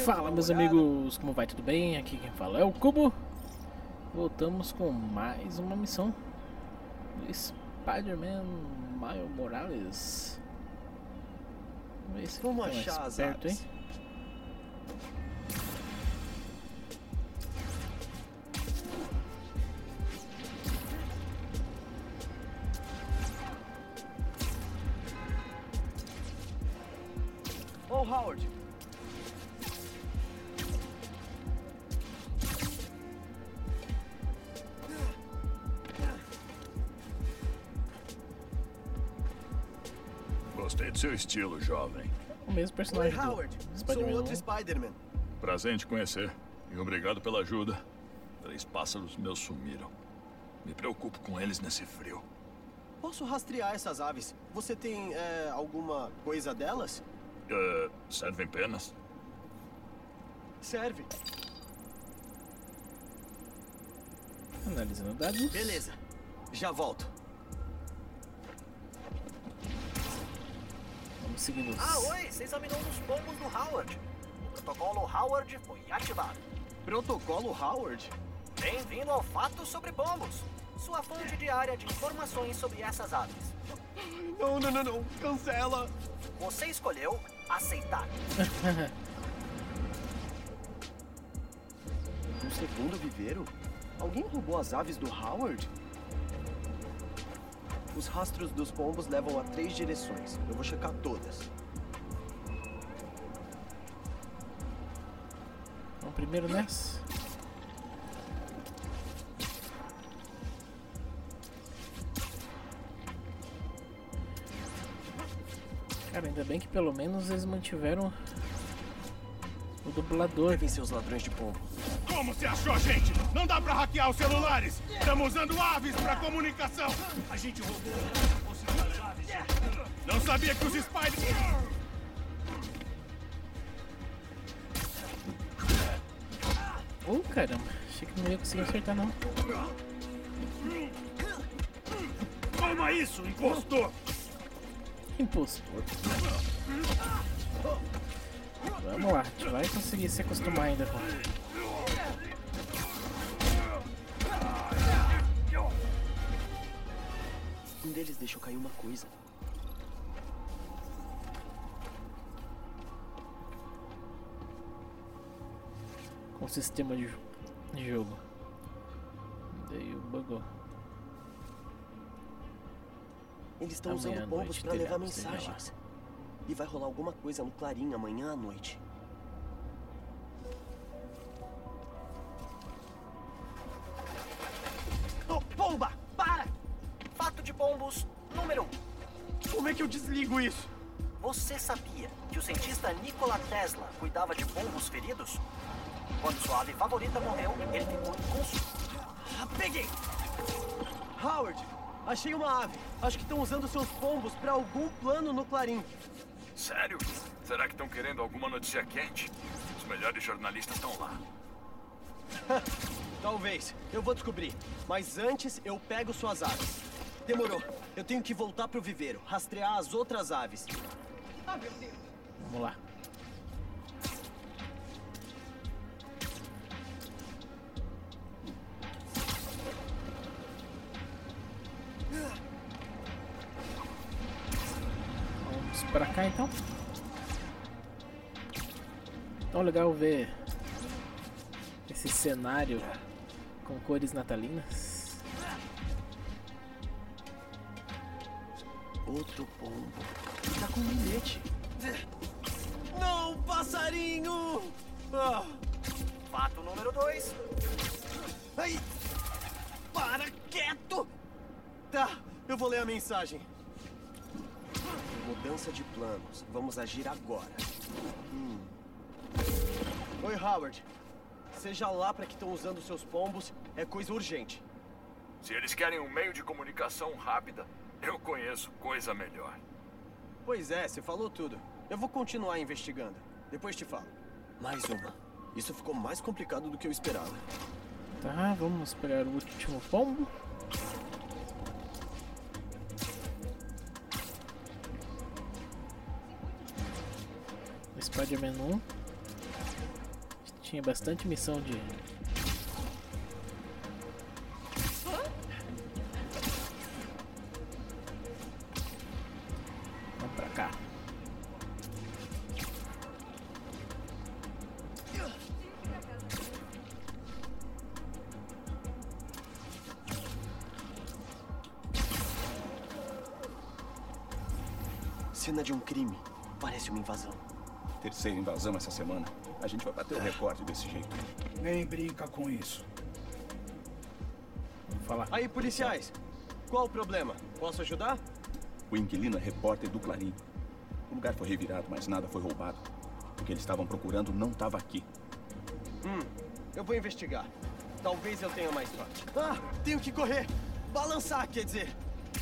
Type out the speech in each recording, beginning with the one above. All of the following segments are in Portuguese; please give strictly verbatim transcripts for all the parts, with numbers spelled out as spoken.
Fala, meus amigos, como vai? Tudo bem? Aqui quem fala é o Cubo. Voltamos com mais uma missão do Spider-Man Miles Morales. Vamos ver se Vamos fica achar mais as perto, hein? aves. Ô, Howard. Gostei do seu estilo, jovem. O mesmo Oi, personagem Howard. do Sou Spider-Man. outro Spider-Man. Prazer em te conhecer. E obrigado pela ajuda. Três pássaros meus sumiram. Me preocupo com eles nesse frio. Posso rastrear essas aves? Você tem é, alguma coisa delas? Uh, servem penas? Serve. Analisando dados. Beleza. Já volto. Vamos seguindo os... Ah, oi, você examinou um dos pombos do Howard. O protocolo Howard foi ativado. Protocolo Howard? Bem-vindo ao Fato sobre Pombos, sua fonte diária de informações sobre essas aves. Não, não, não, não. Cancela. Você escolheu aceitar. Um segundo viveiro? Alguém roubou as aves do Howard? Os rastros dos pombos levam a três direções. Eu vou checar todas. Vamos primeiro nessa. Cara, ainda bem que pelo menos eles mantiveram o dublador. Devem ser os ladrões de pombo. Como você achou, gente? Não dá pra hackear os celulares! Estamos usando aves pra comunicação! A gente roubou as aves. Não sabia que os Spiders... Oh, caramba. Achei que não ia conseguir acertar, não. Toma isso, impostor! Impostor. Vamos lá, a gente vai conseguir se acostumar ainda com... Um deles deixou cair uma coisa. com o sistema de, de jogo. Daí bugou. Eles estão Amanhã usando à bombos noite pra levar teremos, seja lá. mensagens. E vai rolar alguma coisa no Clarim amanhã à noite. Oh, bomba! Para! Fato de pombos número um. Como é que eu desligo isso? Você sabia que o cientista Nikola Tesla cuidava de pombos feridos? Quando sua ave favorita morreu, ele ficou inconsciente. Ah, peguei! Howard, achei uma ave. Acho que estão usando seus pombos pra algum plano no Clarim. Sério? Será que estão querendo alguma notícia quente? Os melhores jornalistas estão lá. Talvez. Eu vou descobrir. Mas antes, eu pego suas aves. Demorou. Eu tenho que voltar pro viveiro, rastrear as outras aves. Ah, meu Deus. Vamos lá. Vamos pra cá então. Tão legal ver esse cenário com cores natalinas. Outro pombo. Tá com um bilhete. Não, passarinho! Ah. Fato número dois. Ai! Para quieto! Tá, eu vou ler a mensagem. Mudança de planos. Vamos agir agora. Hum. Oi, Howard. Seja lá para que estão usando seus pombos, é coisa urgente. Se eles querem um meio de comunicação rápida, eu conheço coisa melhor. Pois é, você falou tudo. Eu vou continuar investigando. Depois te falo. Mais uma. Isso ficou mais complicado do que eu esperava. Tá, vamos pegar o último pombo. Spider-Man um. Tinha bastante missão de... Vamos pra cá. Cena de um crime. Parece uma invasão. Terceira invasão essa semana. A gente vai bater o recorde desse jeito. Nem brinca com isso. Vamos falar. Aí, policiais. Qual o problema? Posso ajudar? O inquilino é repórter do Clarim. O lugar foi revirado, mas nada foi roubado. O que eles estavam procurando não estava aqui. Hum, eu vou investigar. Talvez eu tenha mais sorte. Ah, tenho que correr. Balançar, quer dizer.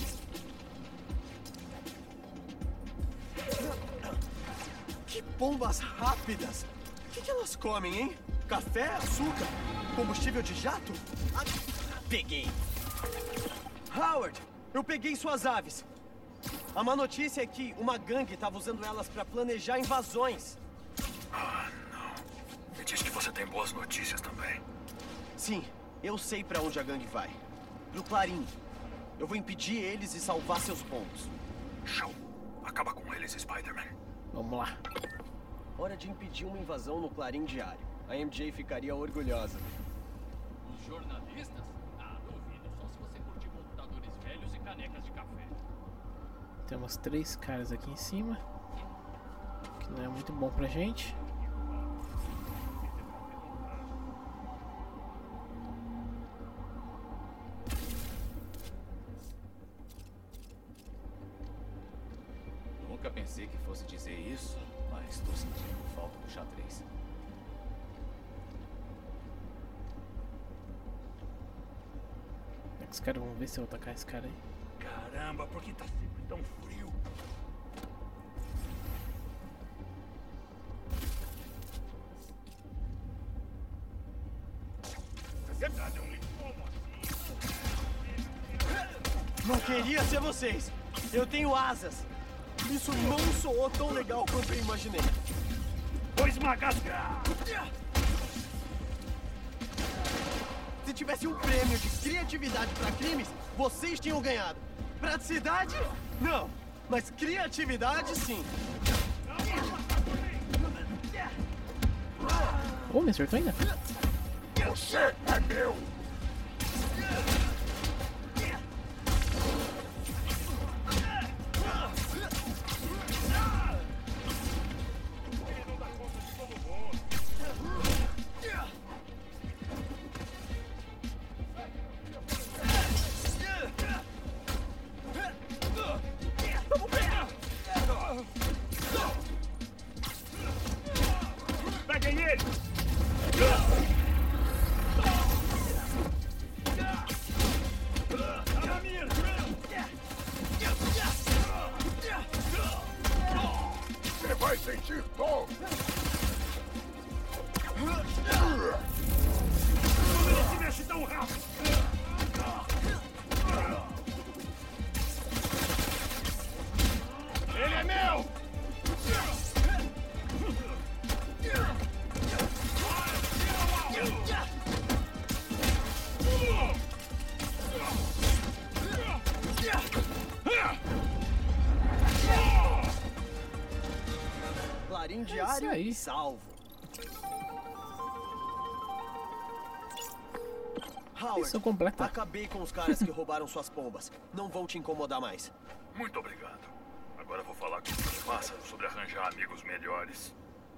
Que bombas rápidas! O que, que elas comem, hein? Café, açúcar, combustível de jato? Ah, peguei! Howard, eu peguei suas aves. A má notícia é que uma gangue estava usando elas para planejar invasões. Ah, não. Me diz que você tem boas notícias também. Sim, eu sei para onde a gangue vai. Pro Clarim. Eu vou impedir eles e salvar seus pombos. Show. Acaba com eles, Spider-Man. Vamos lá. Hora de impedir uma invasão no Clarim Diário. A M J ficaria orgulhosa. Os jornalistas? Ah, duvido. Só se você curtir computadores velhos e canecas de café. Temos três caras aqui em cima. Que não é muito bom pra gente. Nunca pensei que fosse dizer isso, mas tô sentindo falta do xadrez. Os caras vão ver se eu atacar esse cara aí. Caramba, por que tá sempre tão frio? Você tá de um limpomo assim? Não queria ser vocês. Eu tenho asas. Isso não soou tão legal quanto eu imaginei. Vou esmagar. Se tivesse um prêmio de criatividade para crimes, vocês tinham ganhado. Praticidade? Não. Mas criatividade, sim. Oh, me acertou ainda? Você é meu! Peguem ele! Você vai sentir dor! Como ele se mexe tão rápido! Ele é meu! Clarim Diário aí. salvo. Howard, Missão completa. acabei com os caras que roubaram suas pombas. Não vou te incomodar mais. Muito obrigado. Agora vou falar com os pássaros sobre arranjar amigos melhores.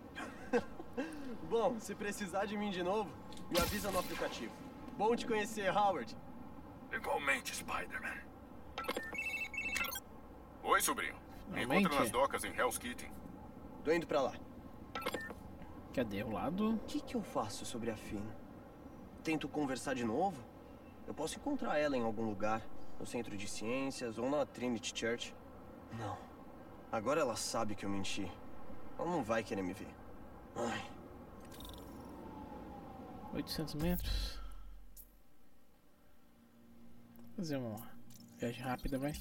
Bom, se precisar de mim de novo, me avisa no aplicativo. Bom te conhecer, Howard. Igualmente, Spider-Man. Oi, sobrinho. Me Finalmente. encontro nas docas em Hell's Kitchen. Tô indo pra lá. Cadê o lado? O que, que eu faço sobre a Finn? Tento conversar de novo? Eu posso encontrar ela em algum lugar. No Centro de Ciências ou na Trinity Church. Não. Agora ela sabe que eu menti. Ela não vai querer me ver. Ai. oitocentos metros. Fazer uma viagem rápida, vai.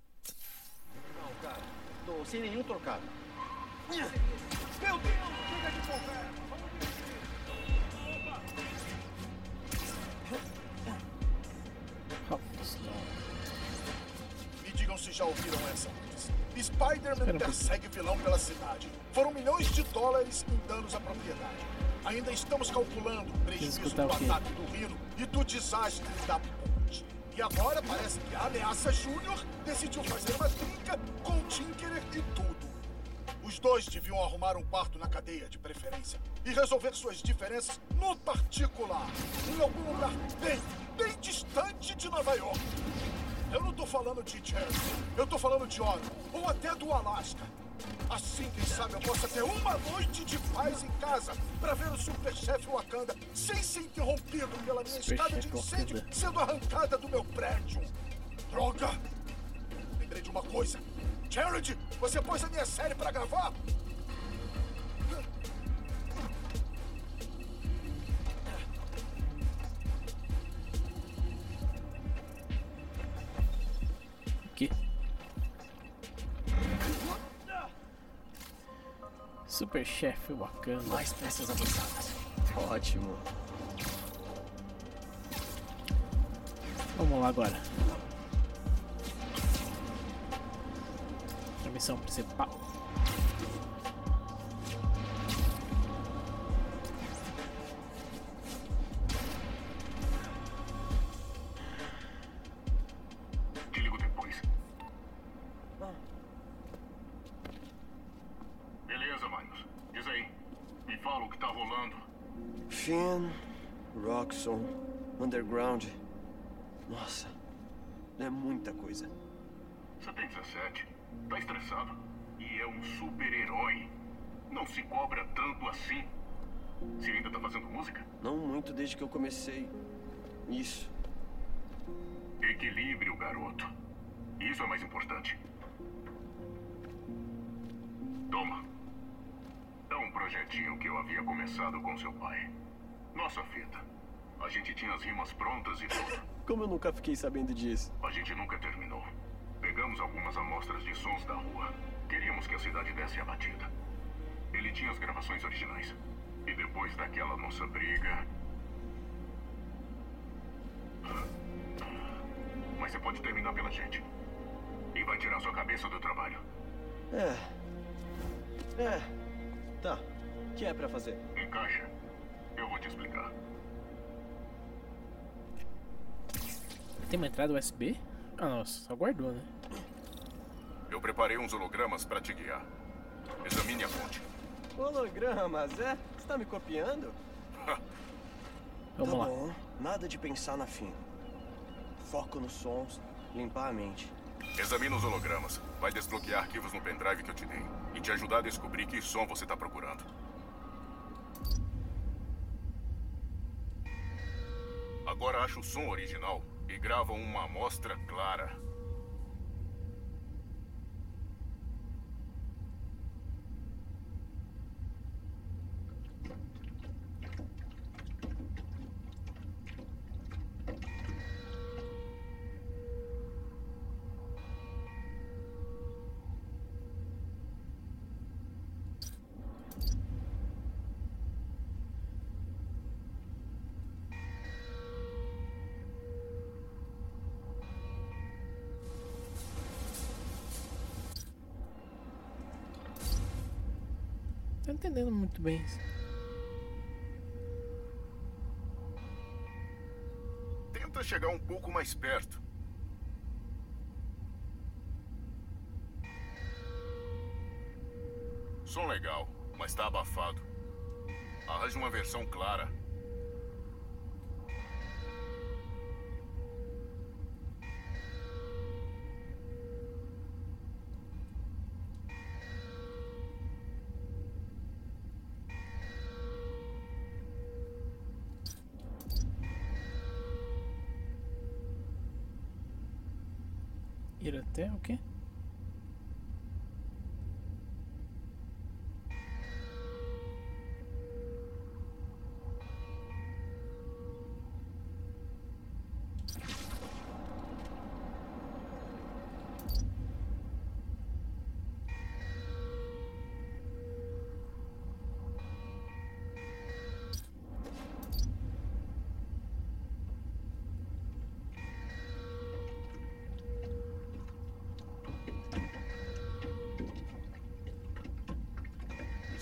Não, cara. Tô sem nenhum trocado. Meu Deus! Chega de Me digam se já ouviram essa antes. Spider-Man persegue vilão pela cidade. Foram milhões de dólares em danos à propriedade. Ainda estamos calculando o prejuízo do ataque do Rino e do desastre da ponte. E agora parece que a Ameaça Júnior decidiu fazer uma trinca com o Tinkerer e tudo. Os dois deviam arrumar um quarto na cadeia, de preferência, e resolver suas diferenças no particular, em algum lugar bem, bem distante de Nova York. Eu não tô falando de Jersey, eu tô falando de Oregon, ou até do Alasca. Assim, quem sabe, eu possa ter uma noite de paz em casa pra ver o Super Chefe Wakanda sem ser interrompido pela minha Super escada de Chef incêndio Wakanda. sendo arrancada do meu prédio. Droga! Lembrei de uma coisa. Jared, você pôs a minha série pra gravar? Aqui. Super Chef Wakanda. Mais peças avançadas. Ótimo. Vamos lá agora. A missão principal. Te ligo depois. Beleza, Miles. Diz aí. Me fala o que tá rolando. Finn, Roxxon, Underground. Nossa, é muita coisa. Você tem dezessete. Tá estressado? E é um super-herói. Não se cobra tanto assim. Você ainda tá fazendo música? Não muito desde que eu comecei. Isso. Equilíbrio, garoto. Isso é mais importante. Toma. É um projetinho que eu havia começado com seu pai. Nossa fita. A gente tinha as rimas prontas e tudo. Como eu nunca fiquei sabendo disso? A gente nunca terminou. Pegamos algumas amostras de sons da rua. Queríamos que a cidade desse a batida. Ele tinha as gravações originais. E depois daquela nossa briga... Mas você pode terminar pela gente. E vai tirar sua cabeça do trabalho. É. É. Tá. O que é pra fazer? Encaixa. Eu vou te explicar. Tem uma entrada U S B? Ah, nossa, só guardou, né? Eu preparei uns hologramas pra te guiar. Examine a fonte. Hologramas, é? Você tá me copiando? Vamos tá lá. Bom. Nada de pensar na fim. Foco nos sons, limpar a mente. Examina os hologramas. Vai desbloquear arquivos no pendrive que eu te dei. E te ajudar a descobrir que som você tá procurando. Agora acha o som original e grava uma amostra clara. Tô entendendo muito bem isso. Tenta chegar um pouco mais perto. Som legal, mas tá abafado. Arranje uma versão clara. Ir até o quê?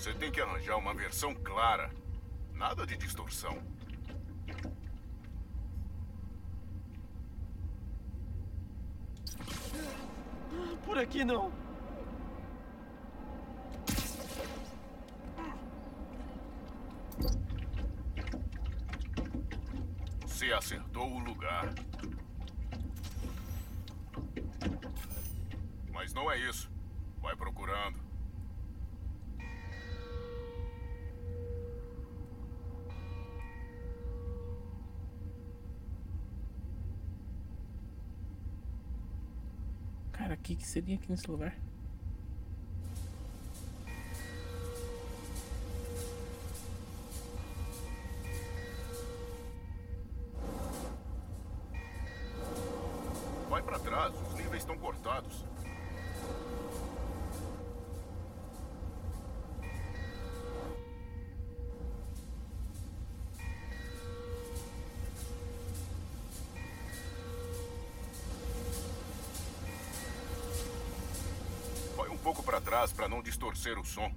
Você tem que arranjar uma versão clara. Nada de distorção. Por aqui não. Você acertou o lugar. Mas não é isso. Vai procurando. Cara, o que, que seria aqui nesse lugar? Vai pra trás, os níveis estão cortados. Vai um pouco pra trás pra não distorcer o som.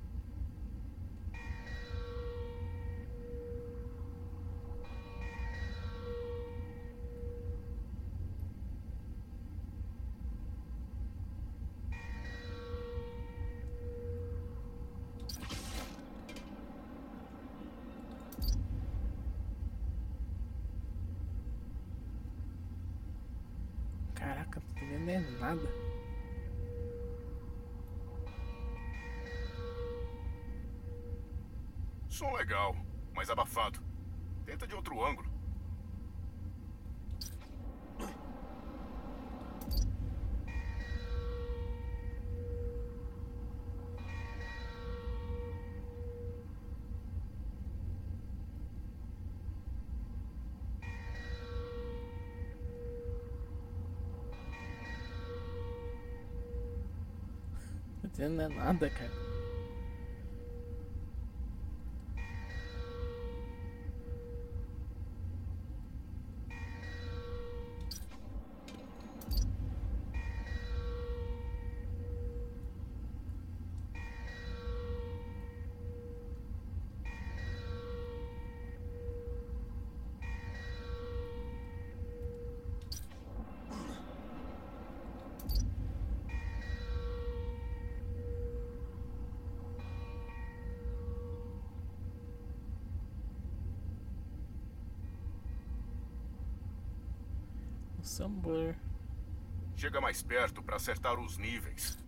Caraca, não tô entendendo nada. Som legal, mas abafado. Tenta de outro ângulo. Não tô entendendo nada, cara. Sambor. Chega mais perto para acertar os níveis.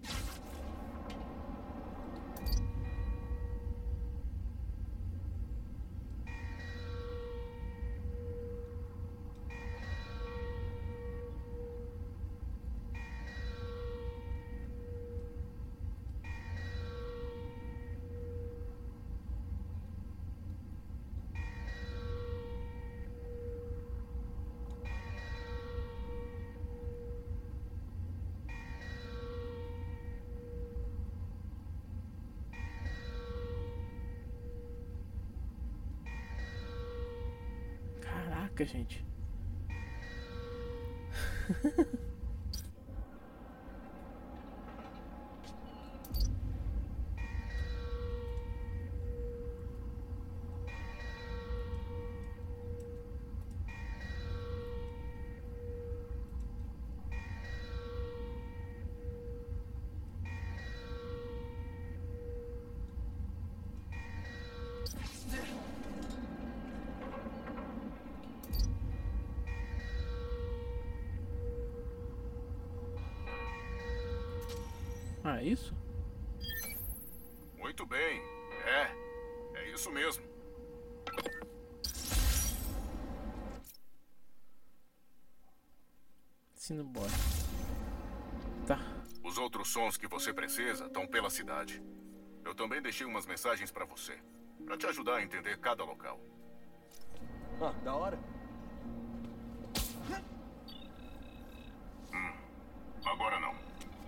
Caraca, gente. Ah, isso? Muito bem. É. É isso mesmo. Sinobora. Tá. Os outros sons que você precisa estão pela cidade. Eu também deixei umas mensagens pra você, pra te ajudar a entender cada local. Ah, da hora. Hum. Agora não.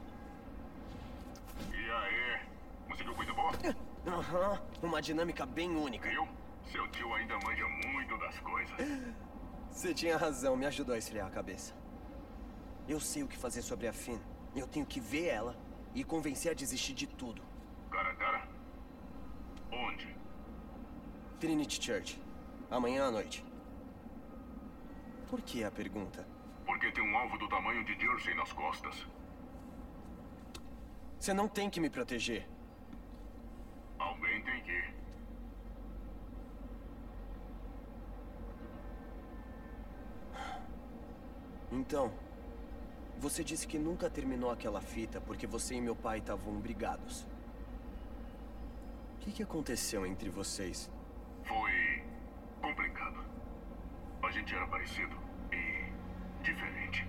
E aí? Conseguiu coisa boa? Aham, uhum. Uma dinâmica bem única. Viu? Seu tio ainda manja muito das coisas. Você tinha razão, me ajudou a esfriar a cabeça. Eu sei o que fazer sobre a Finn. Eu tenho que ver ela e convencer a desistir de tudo. Cara a cara? Aonde? Trinity Church. Amanhã à noite. Por que a pergunta? Porque tem um alvo do tamanho de Jersey nas costas. Você não tem que me proteger. Alguém tem que. Então, você disse que nunca terminou aquela fita porque você e meu pai estavam brigados. O que, que aconteceu entre vocês? Foi complicado. A gente era parecido e diferente.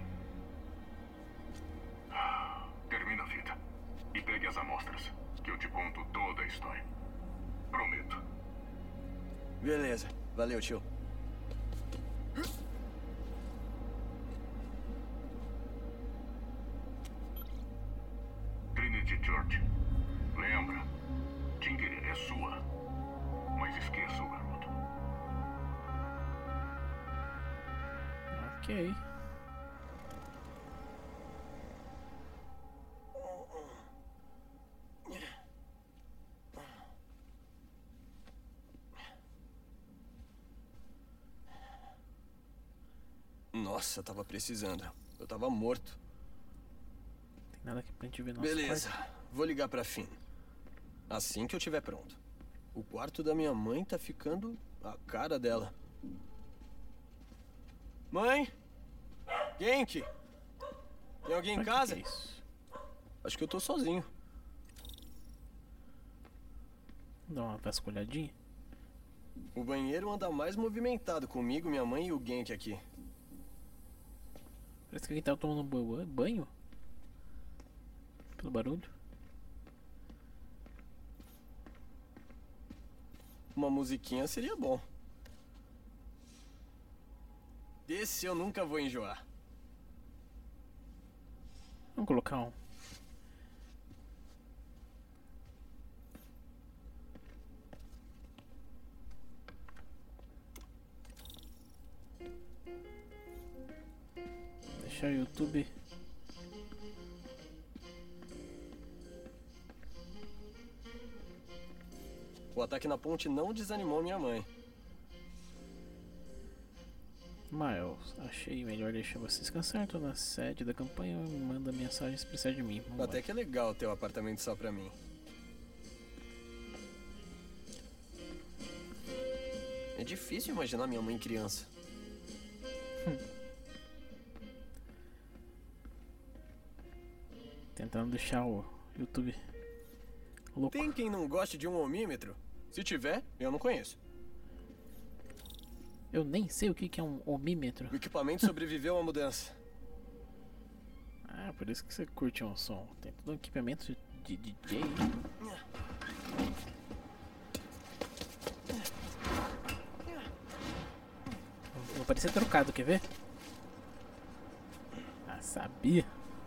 Termina a fita e pegue as amostras, que eu te conto toda a história. Prometo. Beleza. Valeu, tio. Trinity Church. Lembra? Tinker é sua. Mas esqueça o garoto. Ok. Nossa, eu tava precisando. Eu tava morto. Tem nada aqui pra gente ver nosso Beleza. quarto. Vou ligar pra Finn. Assim que eu estiver pronto. O quarto da minha mãe tá ficando a cara dela. Mãe? Genki? Tem alguém em casa? Que que é isso? Acho que eu tô sozinho. Dá uma vasculhadinha. O banheiro anda mais movimentado comigo, minha mãe e o Genki aqui. Parece que alguém tava tomando ba- banho. Pelo barulho. Uma musiquinha seria bom. Desse eu nunca vou enjoar. Vamos colocar um. Deixar o YouTube. O ataque na ponte não desanimou minha mãe. Miles, achei melhor deixar você descansar. Tô na sede da campanha. Manda mensagem se precisar de mim. Vamos Até lá. que é legal ter o apartamento só pra mim. É difícil imaginar minha mãe criança. Tentando deixar o YouTube louco. Tem quem não goste de um ohmímetro? Se tiver, eu não conheço. Eu nem sei o que que é um ohmímetro. O equipamento sobreviveu à mudança. Ah, por isso que você curte um som. Tem todo um equipamento de D J. Vou parecer trocado, quer ver? Ah, sabia.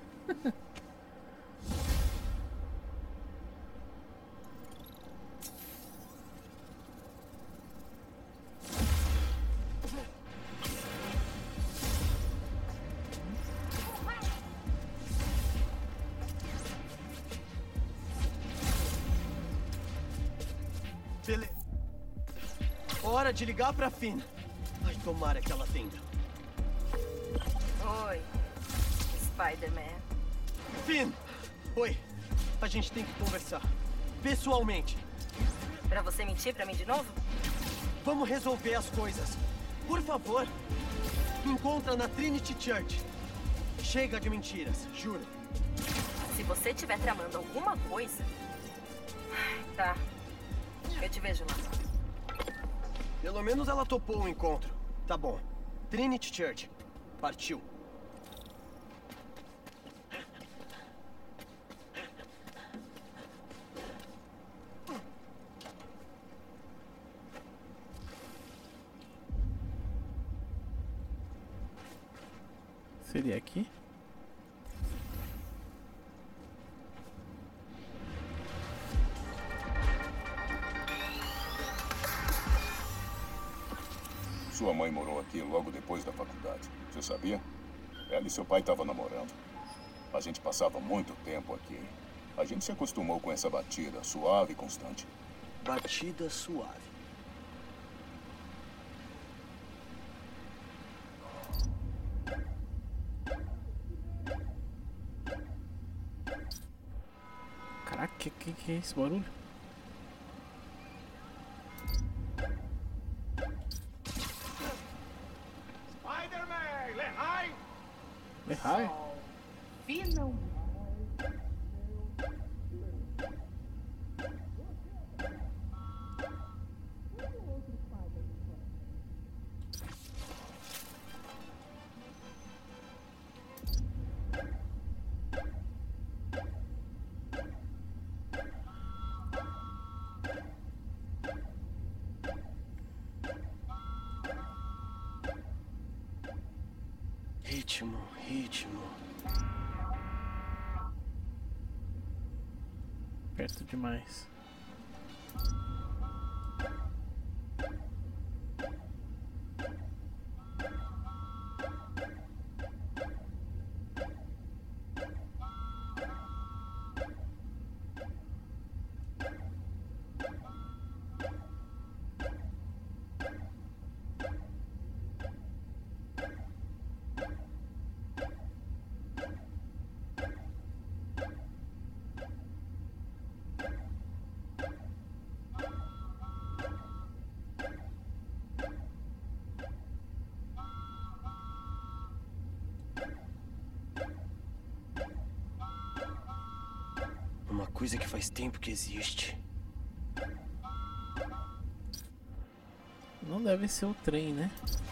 Beleza. Hora de ligar pra Finn. Ai, tomara que ela atenda. Oi, Spider-Man. Finn! Oi. A gente tem que conversar. Pessoalmente. Pra você mentir pra mim de novo? Vamos resolver as coisas. Por favor. Encontra na Trinity Church. Chega de mentiras, juro. Se você estiver tramando alguma coisa... Tá. Eu te vejo lá. Pelo menos ela topou o encontro. Tá bom. Trinity Church. Partiu. Seria aqui? Sua mãe morou aqui logo depois da faculdade. Você sabia? Ela e seu pai estavam namorando. A gente passava muito tempo aqui. A gente se acostumou com essa batida suave e constante. Batida suave. Caraca, que, que que é esse barulho? Spider-Man! Lehigh! Lehigh? Finalmente. Ritmo, ritmo. Perto demais. Uma coisa que faz tempo que existe. Não deve ser o trem, né?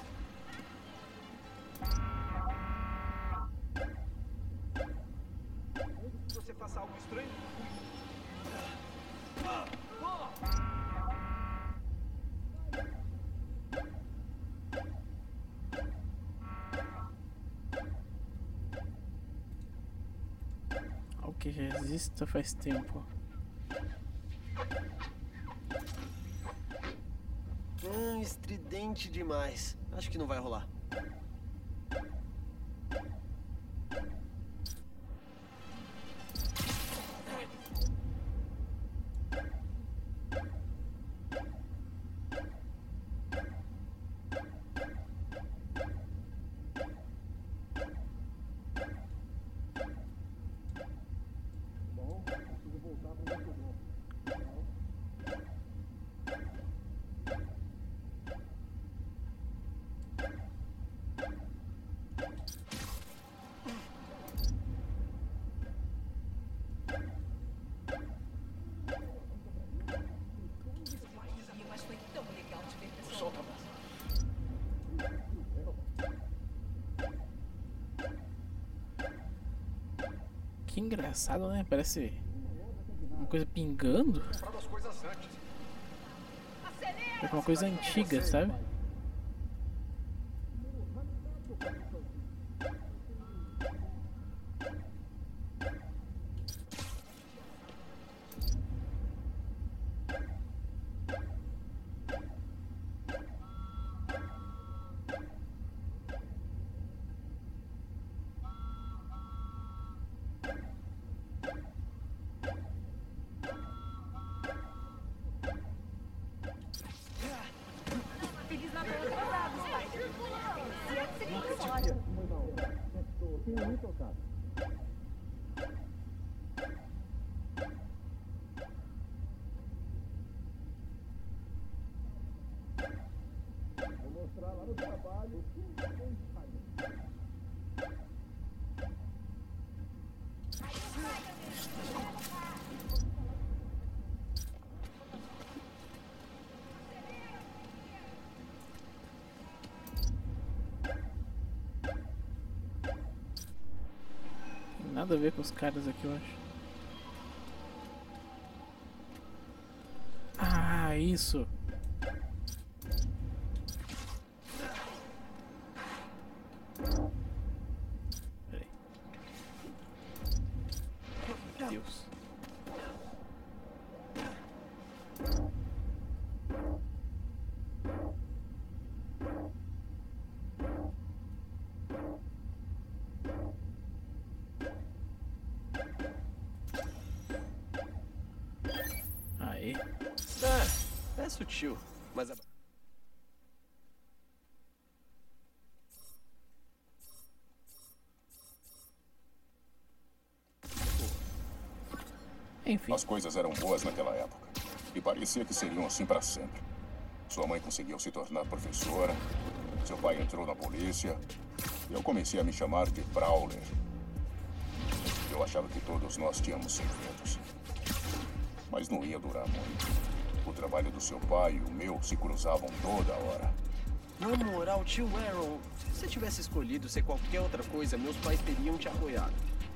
Se você faça algo estranho... Algo que resista faz tempo. Hum, estridente demais. Acho que não vai rolar. Mas foi tão legal te ver pessoalmente. Que engraçado, né? Parece uma coisa pingando. É uma coisa antiga, sabe? Feliz Natal atrasado, Spider. Se é que você tem sorte. Vou mostrar lá no trabalho. Tem nada a ver com os caras aqui, eu acho. Ah, isso. Peraí. Deus. Ah, sutil, mas a... Enfim. As coisas eram boas naquela época. E parecia que seriam assim para sempre. Sua mãe conseguiu se tornar professora. Seu pai entrou na polícia. E eu comecei a me chamar de Prowler. Eu achava que todos nós tínhamos segredos. Mas não ia durar muito. O trabalho do seu pai e o meu se cruzavam toda hora. Na moral, tio Aaron, se você tivesse escolhido ser qualquer outra coisa, meus pais teriam te apoiado.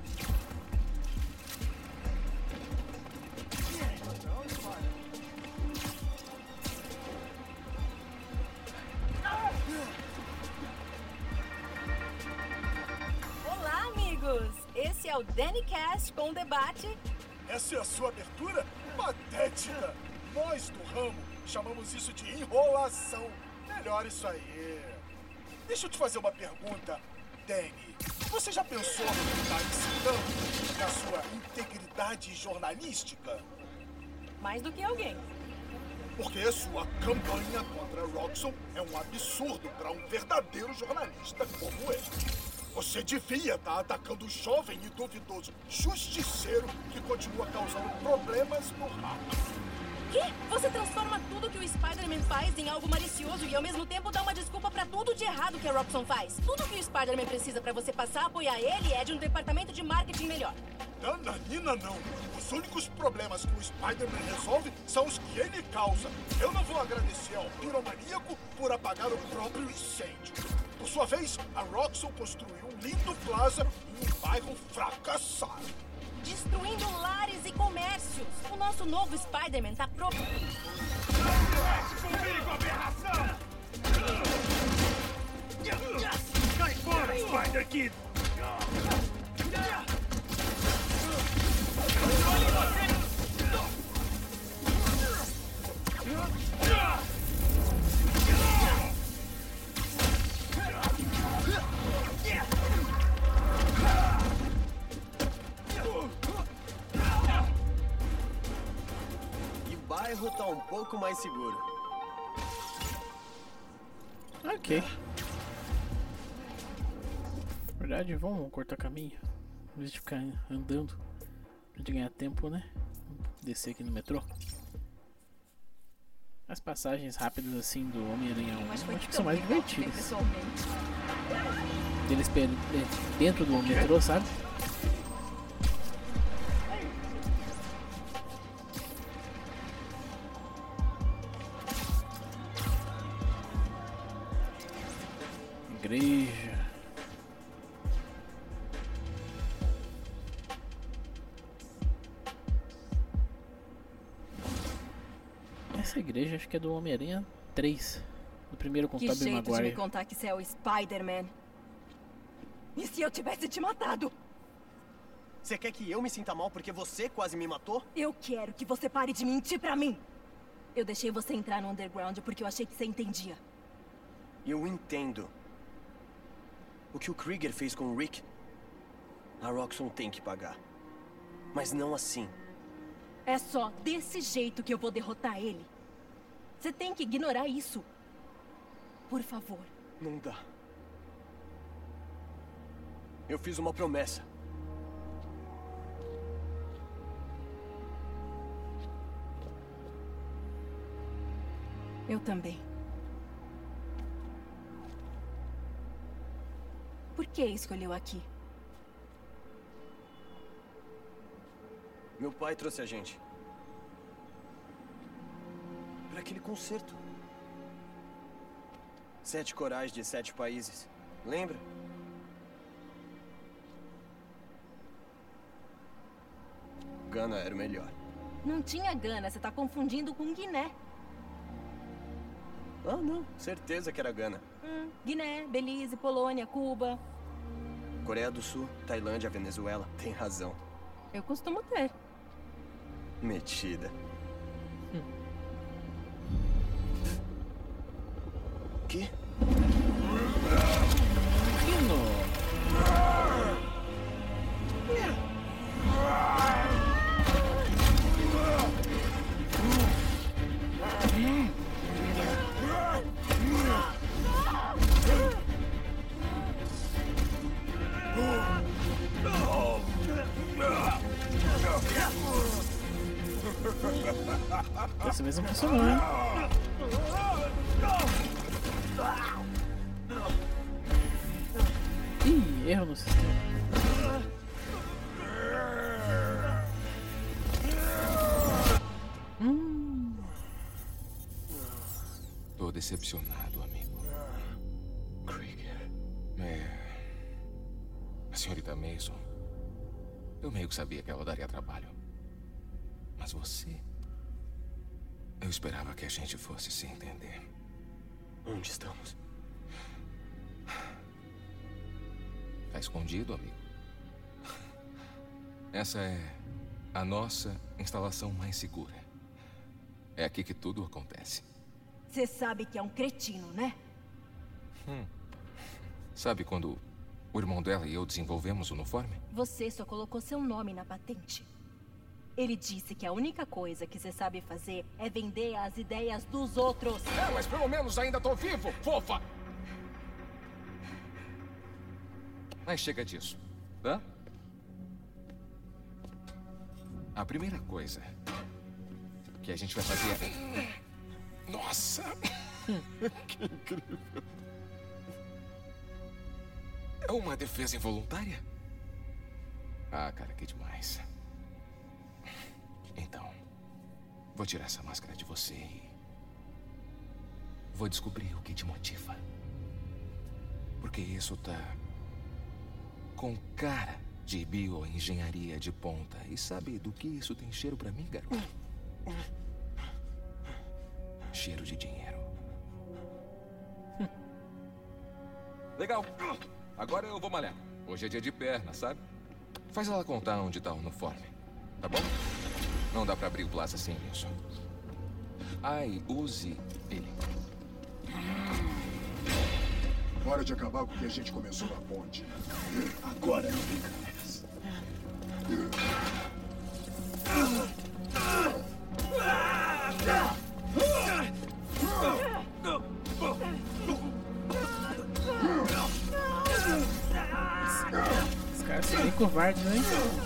Olá, amigos! Esse é o DaniCast com o debate. Essa é a sua abertura? Patética! Nós do ramo chamamos isso de enrolação. Melhor isso aí. Deixa eu te fazer uma pergunta, Danny. Você já pensou no que está incitando na sua integridade jornalística? Mais do que alguém. Porque sua campanha contra Roxxon é um absurdo para um verdadeiro jornalista como ele. Você devia estar atacando o jovem e duvidoso justiceiro que continua causando problemas no ramo. Quê? Você transforma tudo que o Spider-Man faz em algo malicioso e ao mesmo tempo dá uma desculpa pra tudo de errado que a Roxxon faz. Tudo que o Spider-Man precisa pra você passar a apoiar ele é de um departamento de marketing melhor. Nananina não. Os únicos problemas que o Spider-Man resolve são os que ele causa. Eu não vou agradecer ao piromaníaco por apagar o próprio incêndio. Por sua vez, a Roxxon construiu um lindo plaza em um bairro fracassado. Destruindo lares e comércios. O nosso novo Spider-Man tá pro... Comigo, aberração! Cai fora, Spider-Kid! Olhe você! O bairro tá um pouco mais seguro. Ok. Na verdade, vamos cortar caminho. Em vez de ficar andando. Pra gente ganhar tempo, né? Vamos descer aqui no metrô. As passagens rápidas assim do Homem-Aranha um acho que são mais divertidas. Deles dentro do metrô, sabe? Igreja. Essa igreja acho que é do Homem-Aranha três. Do primeiro com o Que Tobey jeito de Maguire. me contar que você é o Spider-Man. E se eu tivesse te matado? Você quer que eu me sinta mal porque você quase me matou? Eu quero que você pare de mentir pra mim. Eu deixei você entrar no Underground porque eu achei que você entendia. Eu entendo. O que o Krieger fez com o Rick, a Roxxon tem que pagar. Mas não assim. É só desse jeito que eu vou derrotar ele. Você tem que ignorar isso. Por favor. Não dá. Eu fiz uma promessa. Eu também. Por que escolheu aqui? Meu pai trouxe a gente. Para aquele concerto. Sete corais de sete países. Lembra? Gana era o melhor. Não tinha Gana, você tá confundindo com Guiné. Ah, não. Certeza que era Gana. Hum, Guiné, Belize, Polônia, Cuba. Coreia do Sul, Tailândia, Venezuela. Tem razão. Eu costumo ter. Metida. Hum. Que? Hum. Dessa vez não funcionou, hein? Ih, erro no sistema. Hum. Tô decepcionado, amigo. Krieger. É... A senhorita Mason. Eu meio que sabia que ela daria trabalho. Mas você... Eu esperava que a gente fosse se entender. Onde estamos? Tá escondido, amigo. Essa é a nossa instalação mais segura. É aqui que tudo acontece. Você sabe que é um cretino, né? Hum. Sabe quando o irmão dela e eu desenvolvemos o uniforme? Você só colocou seu nome na patente. Ele disse que a única coisa que você sabe fazer é vender as ideias dos outros. É, mas pelo menos ainda tô vivo, fofa! Mas chega disso, tá? A primeira coisa que a gente vai fazer é... Nossa! Que incrível! É uma defesa involuntária? Ah, cara, que demais. Então, vou tirar essa máscara de você e... vou descobrir o que te motiva. Porque isso tá... com cara de bioengenharia de ponta. E sabe do que isso tem cheiro pra mim, garoto? Cheiro de dinheiro. Legal. Agora eu vou malhar. Hoje é dia de perna, sabe? Faz ela contar onde tá o uniforme. Tá bom? Não dá pra abrir o Plaza sem isso. Ai, use ele. Hora de acabar com o que a gente começou na ponte. Agora não tem câmeras. Esse cara é bem covarde, né?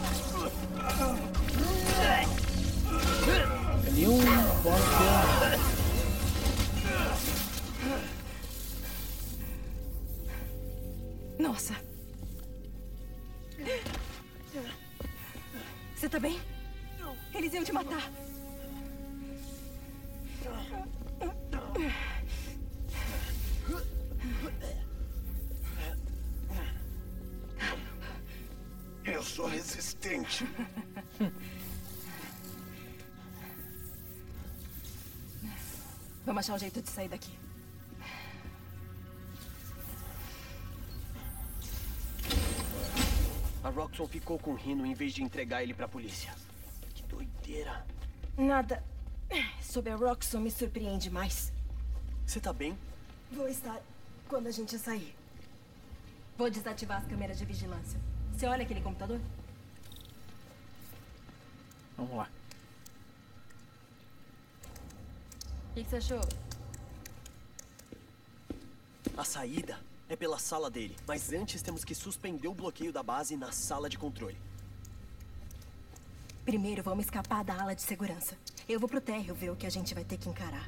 Ali um bola. Nossa. Você tá bem? Eles iam te matar. Eu sou resistente. Vamos achar um jeito de sair daqui. A Roxxon ficou com o Rhino em vez de entregar ele pra polícia. Que doideira. Nada sobre a Roxxon me surpreende mais. Você tá bem? Vou estar quando a gente sair. Vou desativar as câmeras de vigilância. Você olha aquele computador? Vamos lá. O que, que você achou? A saída é pela sala dele, mas antes temos que suspender o bloqueio da base na sala de controle. Primeiro vamos escapar da ala de segurança. Eu vou pro térreo ver o que a gente vai ter que encarar.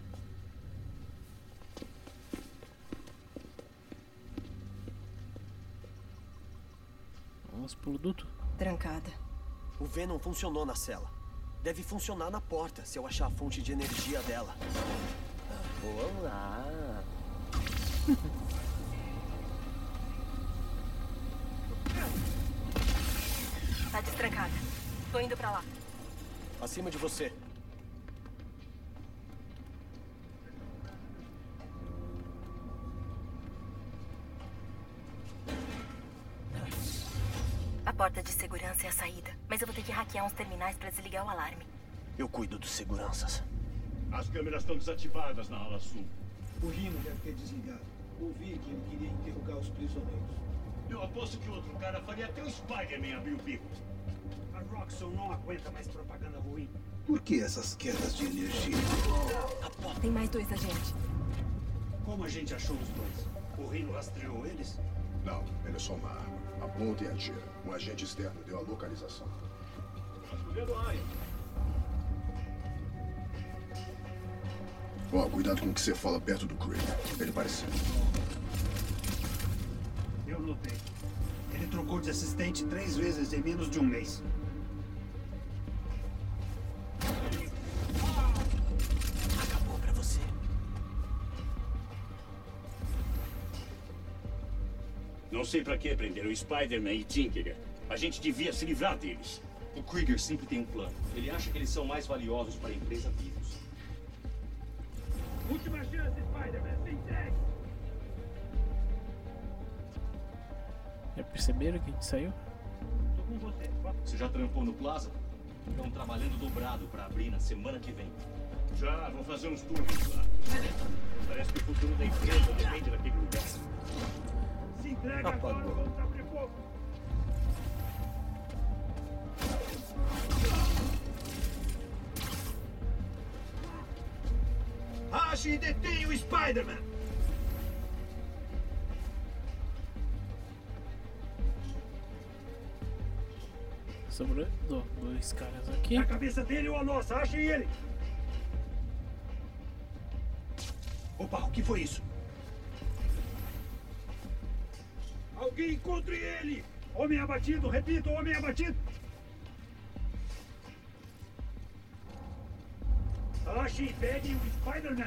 Vamos pro duto. Trancada. O Venom funcionou na cela. Deve funcionar na porta, se eu achar a fonte de energia dela. Olá! Tá destrancada. Tô indo pra lá. Acima de você. A porta de segurança é a saída, mas eu vou ter que hackear uns terminais pra desligar o alarme. Eu cuido dos seguranças. As câmeras estão desativadas na ala sul. O Rhino deve ter desligado. Ouvi que ele queria interrogar os prisioneiros. Eu aposto que outro cara faria até o Spider-Man abrir o bico. A Roxxon não aguenta mais propaganda ruim. Por que essas quedas de energia? Tem mais dois agentes. Como a gente achou os dois? O Rhino rastreou eles? Não, ele é só uma arma. Aponta e atira. Um agente externo deu a localização. Vasculhando a área. Ó, cuidado com o que você fala perto do Craig. Ele parece... Eu notei. Ele trocou de assistente três vezes em menos de um mês. Acabou pra você. Não sei pra que prenderam o Spider-Man e Tinkerer. A gente devia se livrar deles. O Krieger sempre tem um plano. Ele acha que eles são mais valiosos para a empresa vivos. Última chance, Spider-Man. Se entregue. Já perceberam que a gente saiu? Tô com você. Você já trampou no Plaza? Estão trabalhando dobrado para abrir na semana que vem. Já, vão fazer uns turnos lá. Parece que o futuro da empresa depende daquele lugar. Se entrega agora, vamos abrir fogo. Ache e detenha o Spider-Man! Sobrou do- dois caras aqui. A cabeça dele ou a nossa? Achem ele! Opa, o que foi isso? Alguém encontre ele! Homem abatido, repito, homem abatido! Ache e pegue o Spider-Man!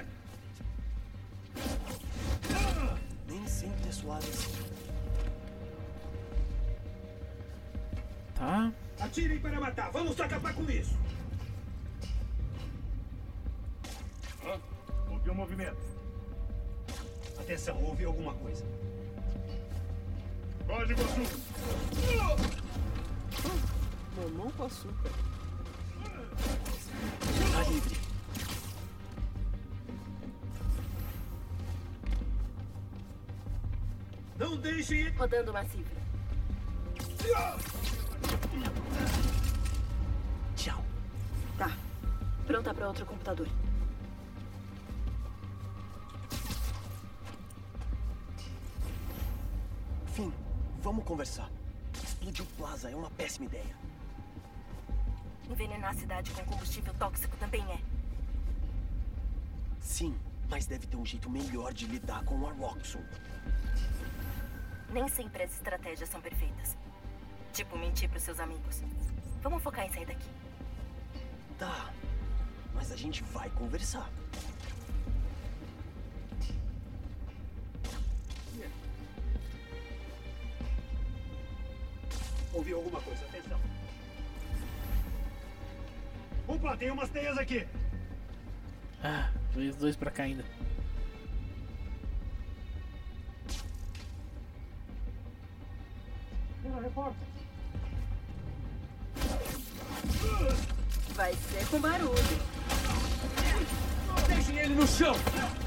Ah! Nem sempre é suave assim. Tá. Atirem para matar! Vamos acabar com isso! Hã? Ouvi um movimento. Atenção, houve alguma coisa. Código azul. Mamão com açúcar. Tá livre. Não deixem... Rodando massivo. Tchau. Tá. Pronta para outro computador. Fim, vamos conversar. Explodir o Plaza é uma péssima ideia. Envenenar a cidade com combustível tóxico também é. Sim, mas deve ter um jeito melhor de lidar com a Roxxon. Nem sempre as estratégias são perfeitas. Tipo, mentir pros seus amigos. Vamos focar em sair daqui. Tá, mas a gente vai conversar. Ouviu alguma coisa? Atenção. Opa, tem umas teias aqui. Ah, veio os dois pra cá ainda. Vai ser com barulho. Deixem ele no chão.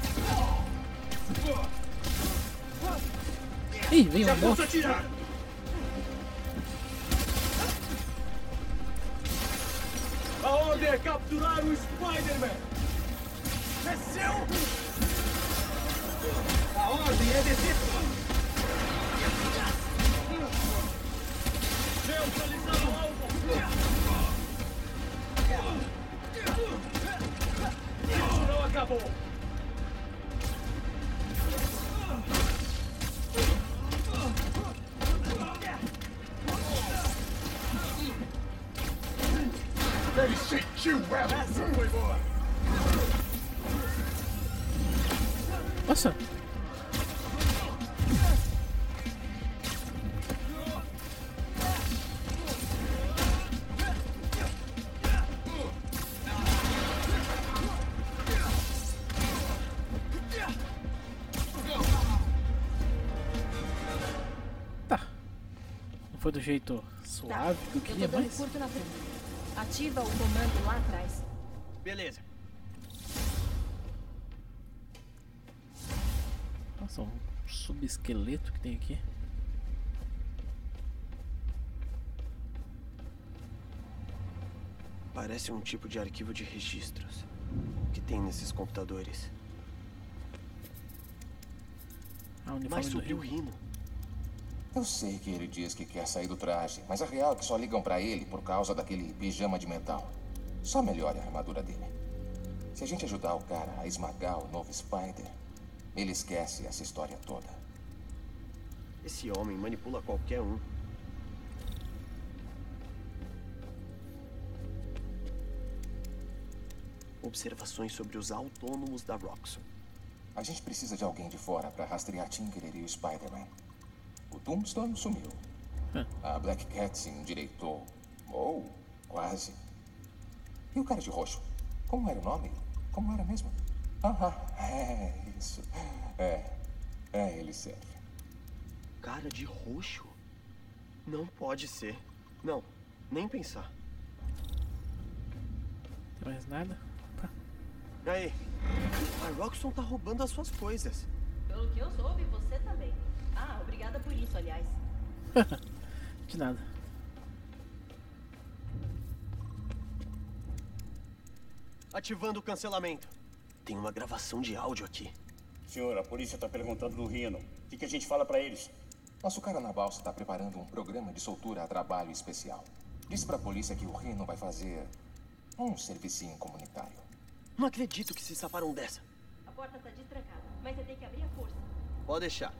Ih, veio Já uma posso moto. atirar. A ordem é capturar o Spider-Man. É seu! A ordem é descer. Neutralizar o alvo. Isso não acabou. Ele sentiu ela! Essa foi boa! Nossa. Tá. Não foi do jeito suave que eu queria, Eu tô dando mas... curto na frente. Ativa o comando lá atrás. Beleza. Nossa, um subesqueleto que tem aqui. Parece um tipo de arquivo de registros que tem nesses computadores. Ah, o Mas uniforme do subiu o Rio. rino. Eu sei que ele diz que quer sair do traje, mas a real é que só ligam pra ele por causa daquele pijama de metal. Só melhore a armadura dele. Se a gente ajudar o cara a esmagar o novo Spider, ele esquece essa história toda. Esse homem manipula qualquer um. Observações sobre os autônomos da Roxxon. A gente precisa de alguém de fora para rastrear Tinkerer e o Spider-Man. O Tombstone sumiu. A Black Cat se endireitou. Ou, quase. E o cara de roxo? Como era o nome? Como era mesmo? Ah, é isso. É, é, ele serve. Cara de roxo? Não pode ser. Não, nem pensar. Tem mais nada? Aí, a Roxxon tá roubando as suas coisas. Pelo que eu soube, você também. Ah, obrigada por isso, aliás. De nada. Ativando o cancelamento. Tem uma gravação de áudio aqui. Senhor, a polícia tá perguntando do Rhino. O que, que a gente fala pra eles? Nosso cara na balsa tá preparando um programa de soltura a trabalho especial. Disse pra polícia que o Rhino vai fazer um servicinho comunitário. Não acredito que se safaram dessa. A porta tá destrancada, mas você tem que abrir a força. Pode deixar.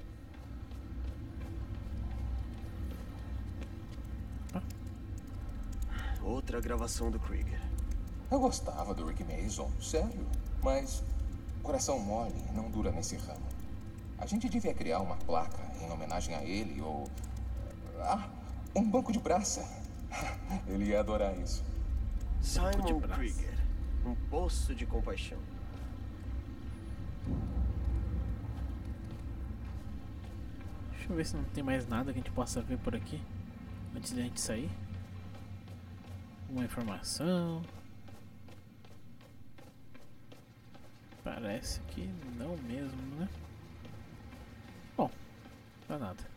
Outra gravação do Krieger. Eu gostava do Rick Mason, sério. Mas coração mole não dura nesse ramo. A gente devia criar uma placa em homenagem a ele ou... Ah, um banco de praça. Ele ia adorar isso. Simon Krieger. Um poço de compaixão. Deixa eu ver se não tem mais nada que a gente possa ver por aqui antes da gente sair. Uma informação. Parece que não mesmo, né? Bom, não dá nada.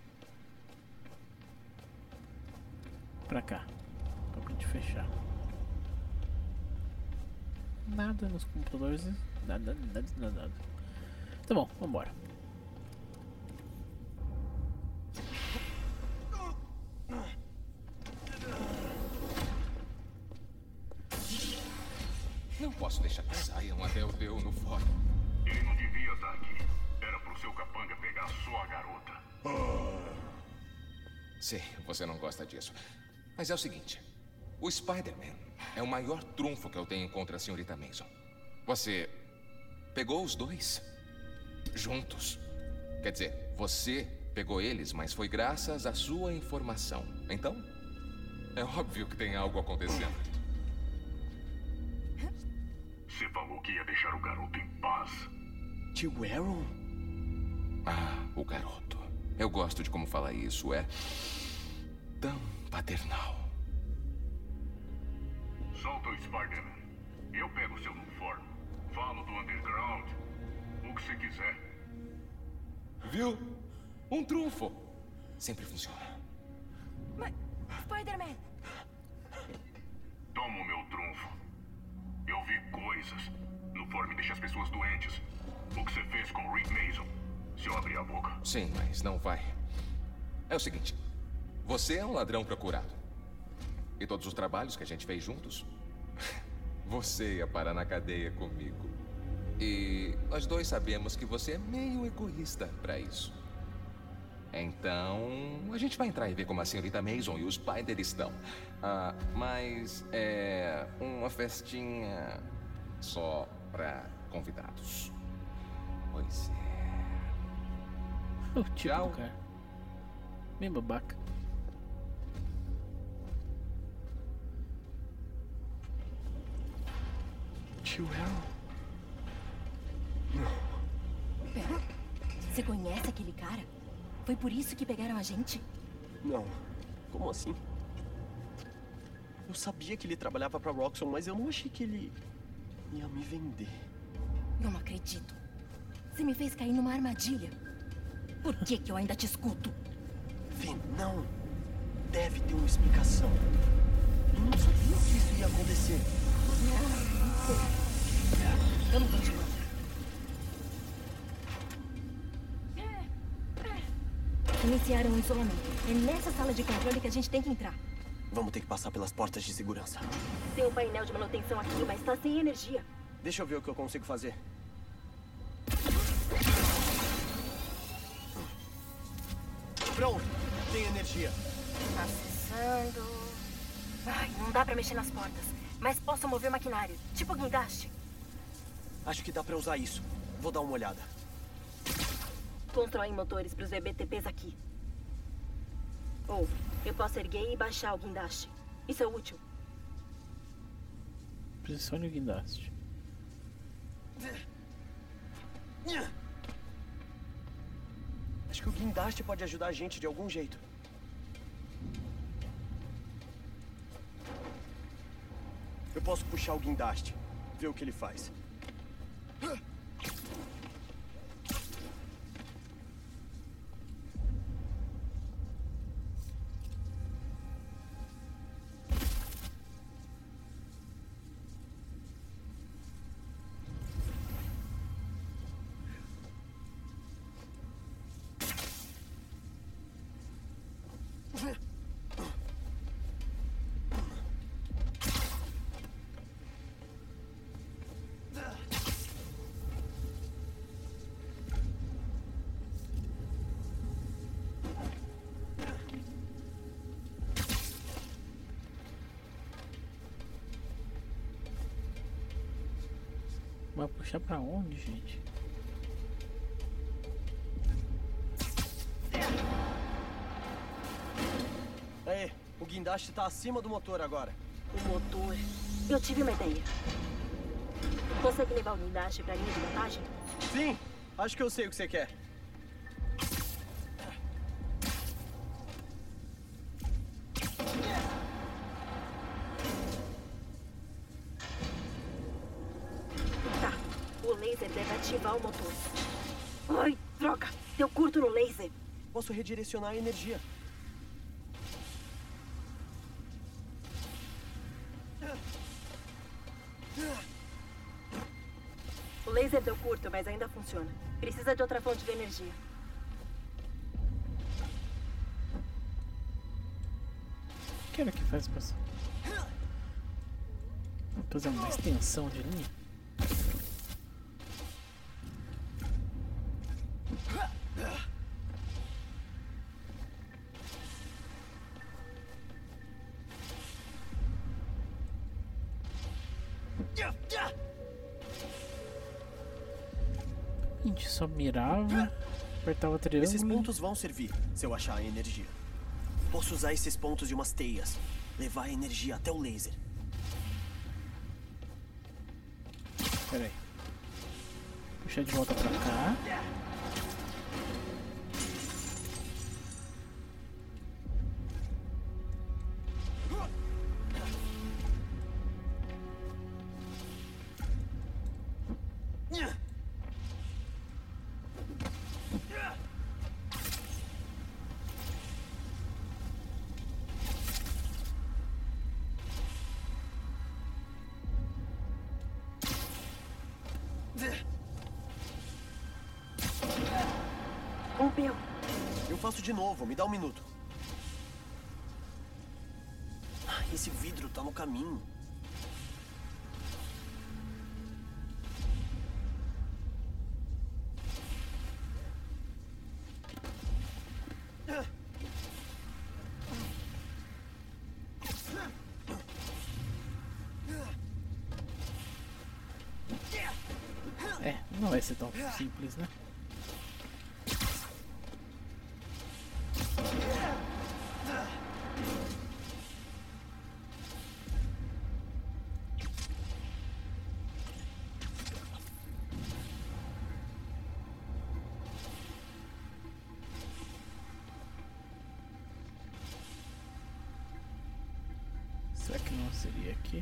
Pra cá, pra gente fechar. Nada nos computadores, nada, nada, nada, nada. Tá bom, vambora. Não posso deixar que saiam até eu ver o no fórum. Ele não devia estar aqui. Era pro seu capanga pegar só a garota. Sei, você não gosta disso. Mas é o seguinte. O Spider-Man é o maior trunfo que eu tenho contra a senhorita Mason. Você pegou os dois juntos. Quer dizer, você pegou eles, mas foi graças à sua informação. Então, é óbvio que tem algo acontecendo. Você falou que ia deixar o garoto em paz. Tio Aaron? Ah, o garoto. Eu gosto de como fala isso. É tão paternal. Solta o Spider-Man. Eu pego seu uniforme. Falo do underground. O que você quiser. Viu? Um trunfo. Sempre funciona. Mas, Spider-Man! Toma o meu trunfo. Eu vi coisas. No forme deixa as pessoas doentes. O que você fez com o Rick Mason. Se eu abrir a boca. Sim, mas não vai. É o seguinte. Você é um ladrão procurado. E todos os trabalhos que a gente fez juntos, você ia parar na cadeia comigo. E nós dois sabemos que você é meio egoísta pra isso. Então, a gente vai entrar e ver como a senhorita Mason e o Spider estão. Ah, mas é uma festinha só pra convidados. Pois é. O tchau, cara. Bem babaca. Tio Aaron? Pera, você conhece aquele cara? Foi por isso que pegaram a gente? Não. Como assim? Eu sabia que ele trabalhava pra Roxxon, mas eu não achei que ele ia me vender. Não acredito. Você me fez cair numa armadilha. Por que que eu ainda te escuto? Vê, não. Deve ter uma explicação. Eu não sabia que isso ia acontecer. Vamos continuar. Iniciaram o isolamento. É nessa sala de controle que a gente tem que entrar. Vamos ter que passar pelas portas de segurança. Tem um painel de manutenção aqui, mas tá sem energia. Deixa eu ver o que eu consigo fazer. Pronto, tem energia. Acessando. Ai, não dá pra mexer nas portas. Mas posso mover maquinário, tipo guindaste. Acho que dá pra usar isso. Vou dar uma olhada. Constroem motores pros V B T Ps aqui. Ou, eu posso erguer e baixar o guindaste. Isso é útil. Posicione o guindaste. Acho que o guindaste pode ajudar a gente de algum jeito. Eu posso puxar o guindaste, ver o que ele faz. Vai puxar pra onde, gente? Aí, o guindaste tá acima do motor agora. O motor? Eu tive uma ideia. Consegue levar o guindaste pra linha de montagem? Sim, acho que eu sei o que você quer. Ativar o motor. Ai, droga! Deu curto no laser. Posso redirecionar a energia. O laser deu curto, mas ainda funciona. Precisa de outra fonte de energia. O que era que faz passar? Vou fazer uma extensão de linha. A gente só mirava, apertava o triângulo. Esses pontos vão servir, se eu achar a energia. Posso usar esses pontos de umas teias, levar a energia até o laser. Pera aí. Puxar de volta pra cá. Rompeu. Eu faço de novo, me dá um minuto. Esse vidro tá no caminho. É, não vai ser tão simples, né? Será que não seria aqui?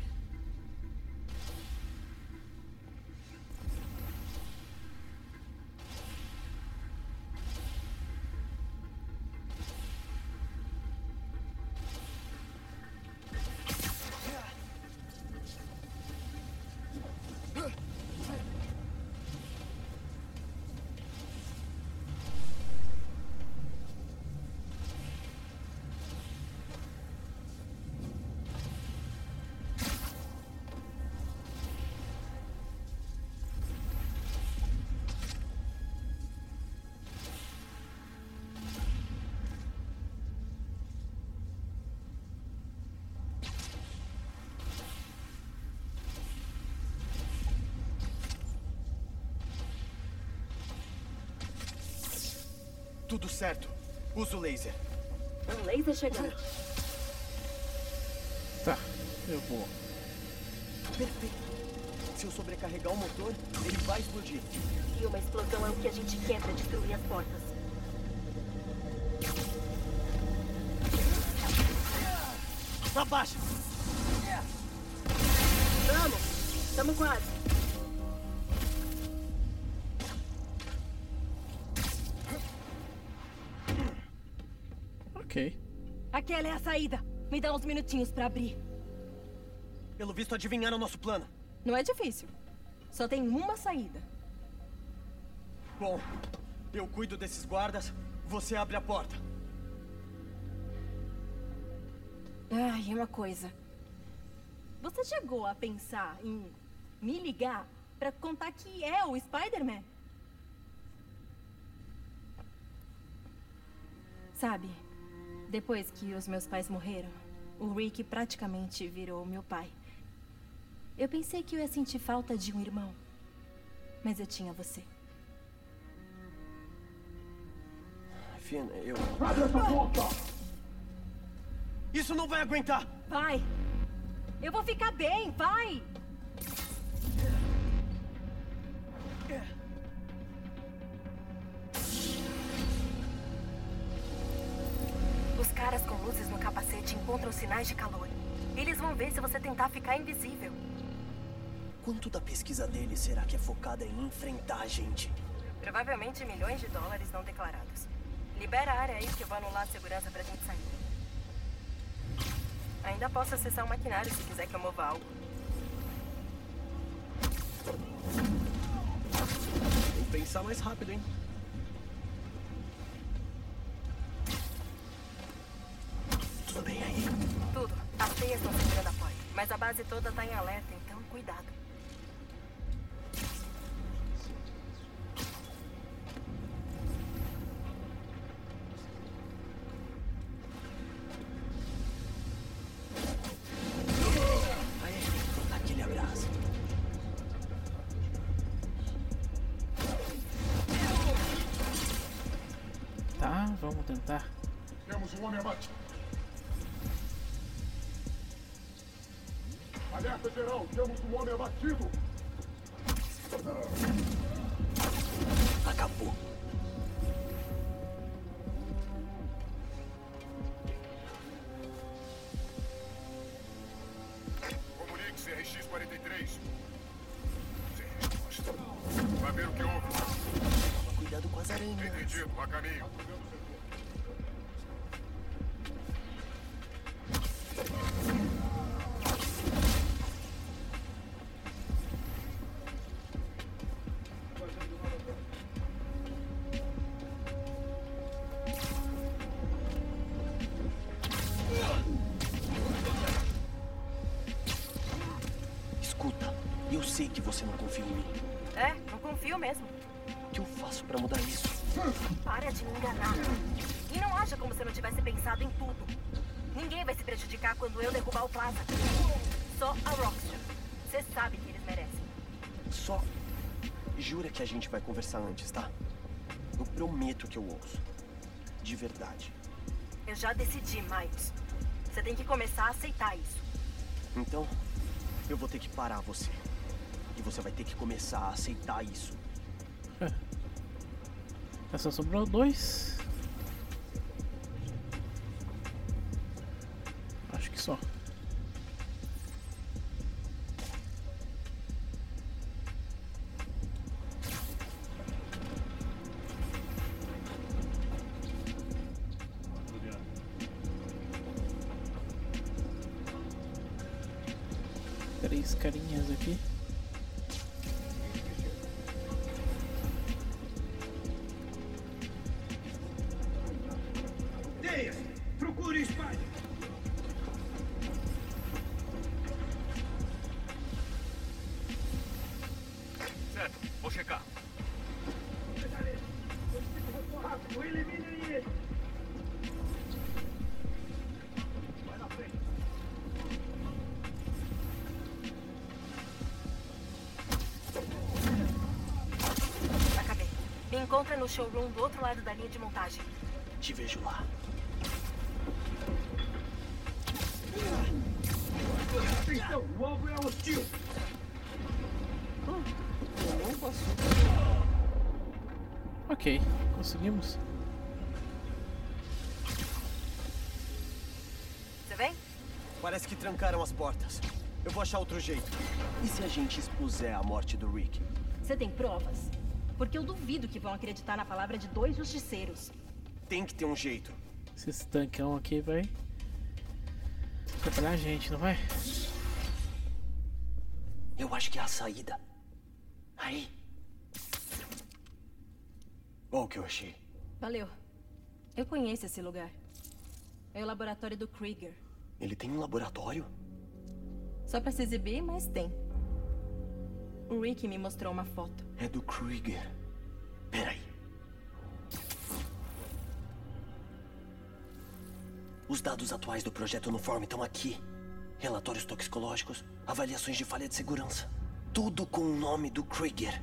Tudo certo. Usa o laser. Um laser chegando. Tá, eu vou. Perfeito. Se eu sobrecarregar o motor, ele vai explodir. E uma explosão é o que a gente quer pra destruir as portas. Abaixa! Vamos! Tamo quase. Ok. Aquela é a saída. Me dá uns minutinhos pra abrir. Pelo visto, adivinharam o nosso plano. Não é difícil. Só tem uma saída. Bom, eu cuido desses guardas. Você abre a porta. Ai, uma coisa. Você chegou a pensar em me ligar pra contar que é o Spider-Man? Sabe, depois que os meus pais morreram, o Rick praticamente virou meu pai. Eu pensei que eu ia sentir falta de um irmão, mas eu tinha você. Fina, eu... Abre essa porta! Isso não vai aguentar! Vai! Eu vou ficar bem, vai! Os caras com luzes no capacete encontram sinais de calor. Eles vão ver se você tentar ficar invisível. Quanto da pesquisa deles será que é focada em enfrentar a gente? Provavelmente milhões de dólares não declarados. Libera a área aí que eu vou anular a segurança pra gente sair. Ainda posso acessar o maquinário se quiser que eu mova algo. Vou pensar mais rápido, hein? Tudo bem aí? Tudo. As teias estão segurando a porta. Mas a base toda tá em alerta, então cuidado. Vamos tentar. Temos um homem abatido. Alerta geral, temos um homem abatido. Acabou. Comunique-se R X quarenta e três. Sem resposta. Vai ver o que houve. Cuidado com as aranhas. Entendido, a caminho. Escuta, eu sei que você não confia em mim. É, não confio mesmo. O que eu faço pra mudar isso? Para de me enganar. E não acha como se eu não tivesse pensado em tudo. Ninguém vai se prejudicar quando eu derrubar o Plaza. Só a Rockstar. Você sabe que eles merecem. Só jura que a gente vai conversar antes, tá? Eu prometo que eu ouço. De verdade. Eu já decidi, Miles. Você tem que começar a aceitar isso. Então, eu vou ter que parar você. E você vai ter que começar a aceitar isso. É. Só sobrou dois. Acho que só. Três carinhas aqui. Teias, procure Spider. Certo, vou checar. Rápido, eliminem ele. Vai na frente. encontra no showroom do outro lado da linha de montagem. Te vejo lá. Atenção, o alvo é hostil. Não posso. Ok, conseguimos. Você vem? Parece que trancaram as portas. Eu vou achar outro jeito. E se a gente expuser a morte do Rick? Você tem provas? Porque eu duvido que vão acreditar na palavra de dois justiceiros. Tem que ter um jeito. Esse tancão aqui vai atrapalhar a gente, não vai? Eu acho que é a saída. Aí. Olha o que eu achei. Valeu. Eu conheço esse lugar. É o laboratório do Krieger. Ele tem um laboratório? Só pra se exibir, mas tem. O Rick me mostrou uma foto. É do Krieger. Peraí. Os dados atuais do projeto Nuform estão aqui. Relatórios toxicológicos, avaliações de falha de segurança. Tudo com o nome do Krieger.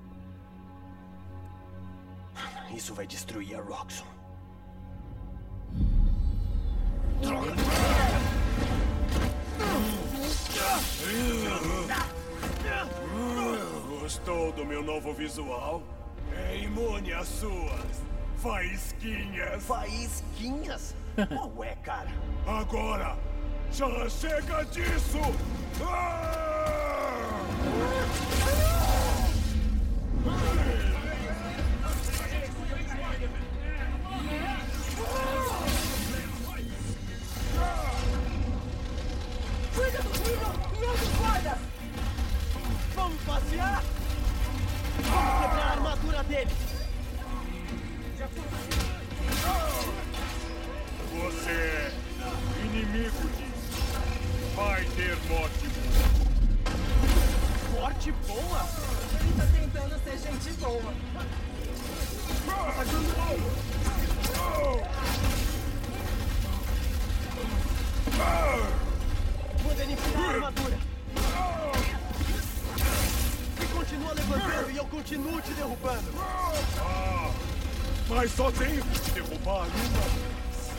Isso vai destruir a Roxxon. Droga! Gostou do meu novo visual? É imune às suas faísquinhas. Faísquinhas? Qual é, cara? Agora, já chega disso! Cuida do Krieger e outros guardas! Vamos passear? Vamos quebrar a armadura dele! Você é inimigo disso. Vai ter morte boa. Morte boa? Ele tá tentando ser gente boa. Manda ele enfiar a armadura. E continua levantando e eu continuo te derrubando. Ah, mas só tenho que te derrubar uma vez.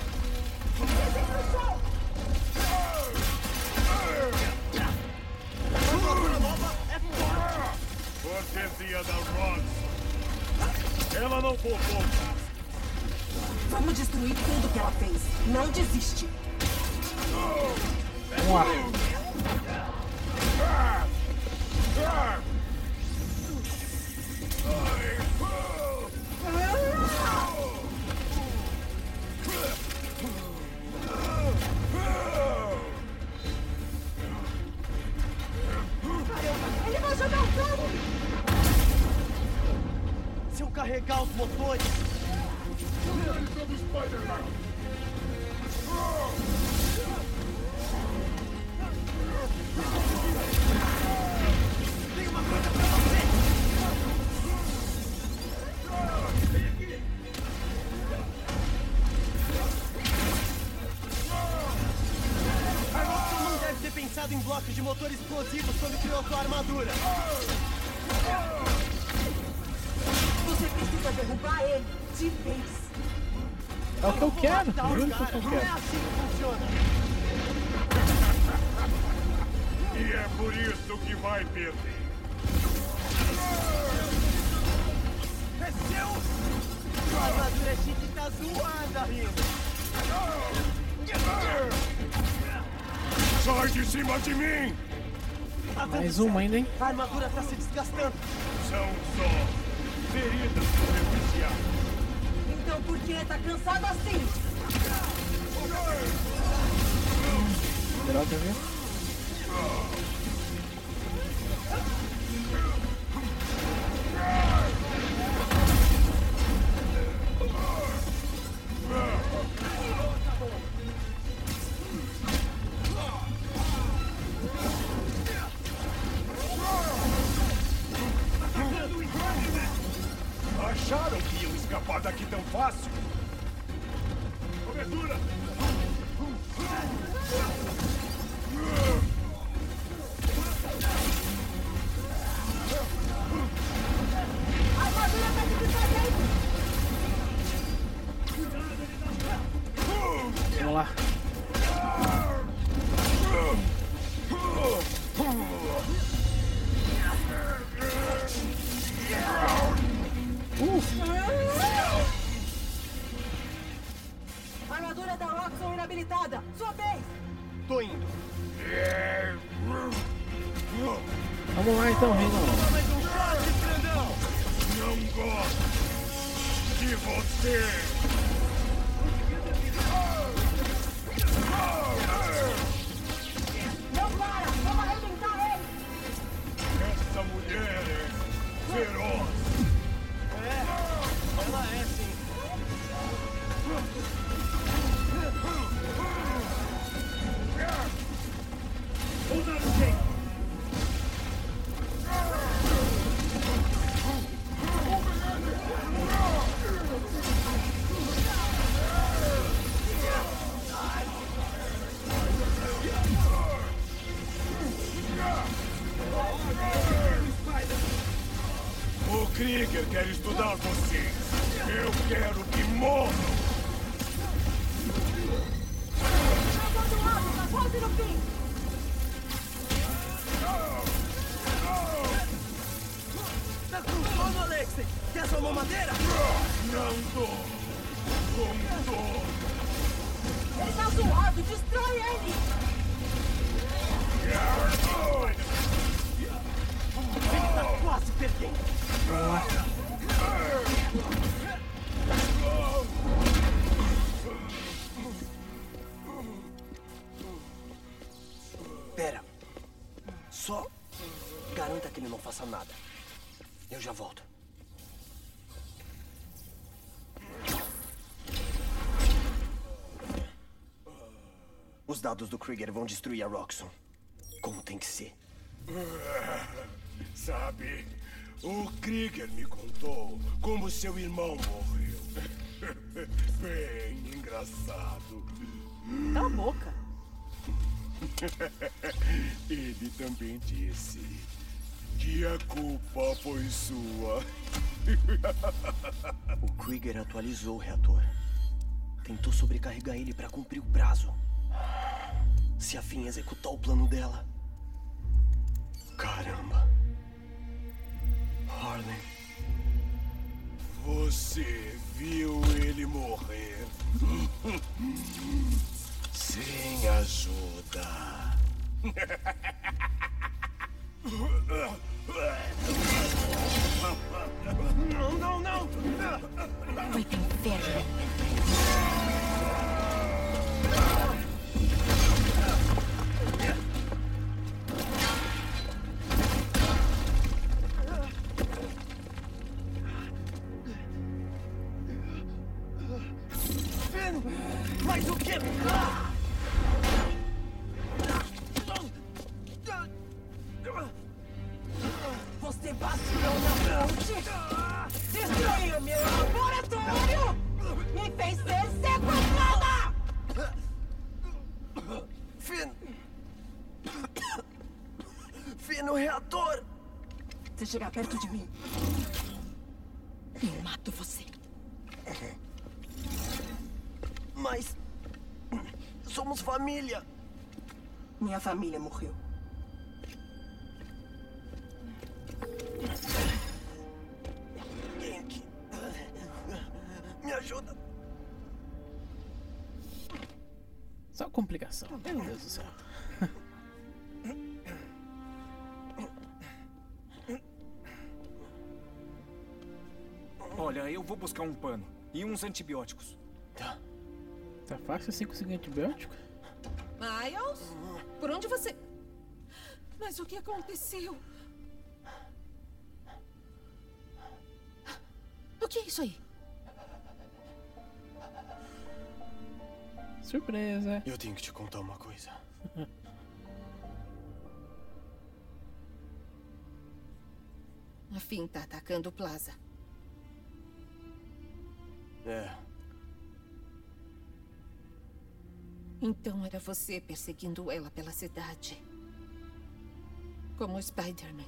A armadura nova é forte. Cortesia da Roxxon. Ela não poupou. Vamos destruir tudo que ela fez. Não desiste. Vamos lá. Ele vai jogar o cabo! Se eu carregar os motores... sobre Spider-Man! Tem uma coisa pra você! Vem aqui! A Roxxon não deve ter pensado em blocos de motor explosivos quando criou sua armadura. Você precisa derrubar ele de vez. É o que eu quero. Juro que é o que eu Não é quero. assim que funciona. E é por isso que vai perder. É seu! Sua armadura chique tá zoada, Rino. Sai de cima de mim! Tá dando Mais uma certo. ainda, hein? A armadura tá se desgastando. São só feridas superficiais. Então por que tá cansado assim? Droga, viu? Acharam que iam escapar daqui tão fácil? Cobertura! Armadura da Roxxon inabilitada. Sua vez. Tô indo. Vamos lá então, Reino. Mais um shot, grandão. Não gosto de você. Não para. Vamos arrebentar ele. Essa mulher é feroz. É, ela é sim. Vou dar um jeito. O Krieger quer estudar vocês. Eu quero que morram. Tá do lado, tá quase no fim. Tá com sono, Alexei? Quer sua mamadeira? Não dou. Não dou. Ele tá zoado, destrói ele. Ele tá quase perdendo. Pera. Só garanta que ele não faça nada. Eu já volto. Os dados do Krieger vão destruir a Roxxon. Como tem que ser. Sabe, o Krieger me contou como seu irmão morreu. Bem engraçado. Cala a boca. Ele também disse que a culpa foi sua. O Krieger atualizou o reator. Tentou sobrecarregar ele para cumprir o prazo. Se a Finn executar o plano dela... Caramba. Harlan. Você viu ele morrer? Sem ajuda. Não, não, não! Vai pro inferno. Mas o quê? Você vacilou na ponte, destruiu meu laboratório, me fez ser sequestrada! Finn! Finn, o reator! Se chegar perto de mim, eu mato você. Mas... somos família. Minha família morreu. Genki. Me ajuda. Só complicação. Meu Deus do céu. Olha, eu vou buscar um pano e uns antibióticos. Tá. Tá fácil assim conseguir antibiótico? Miles? Por onde você... Mas o que aconteceu? O que é isso aí? Surpresa. Eu tenho que te contar uma coisa. A Finn tá atacando o Plaza. É. Então era você perseguindo ela pela cidade. Como o Spider-Man.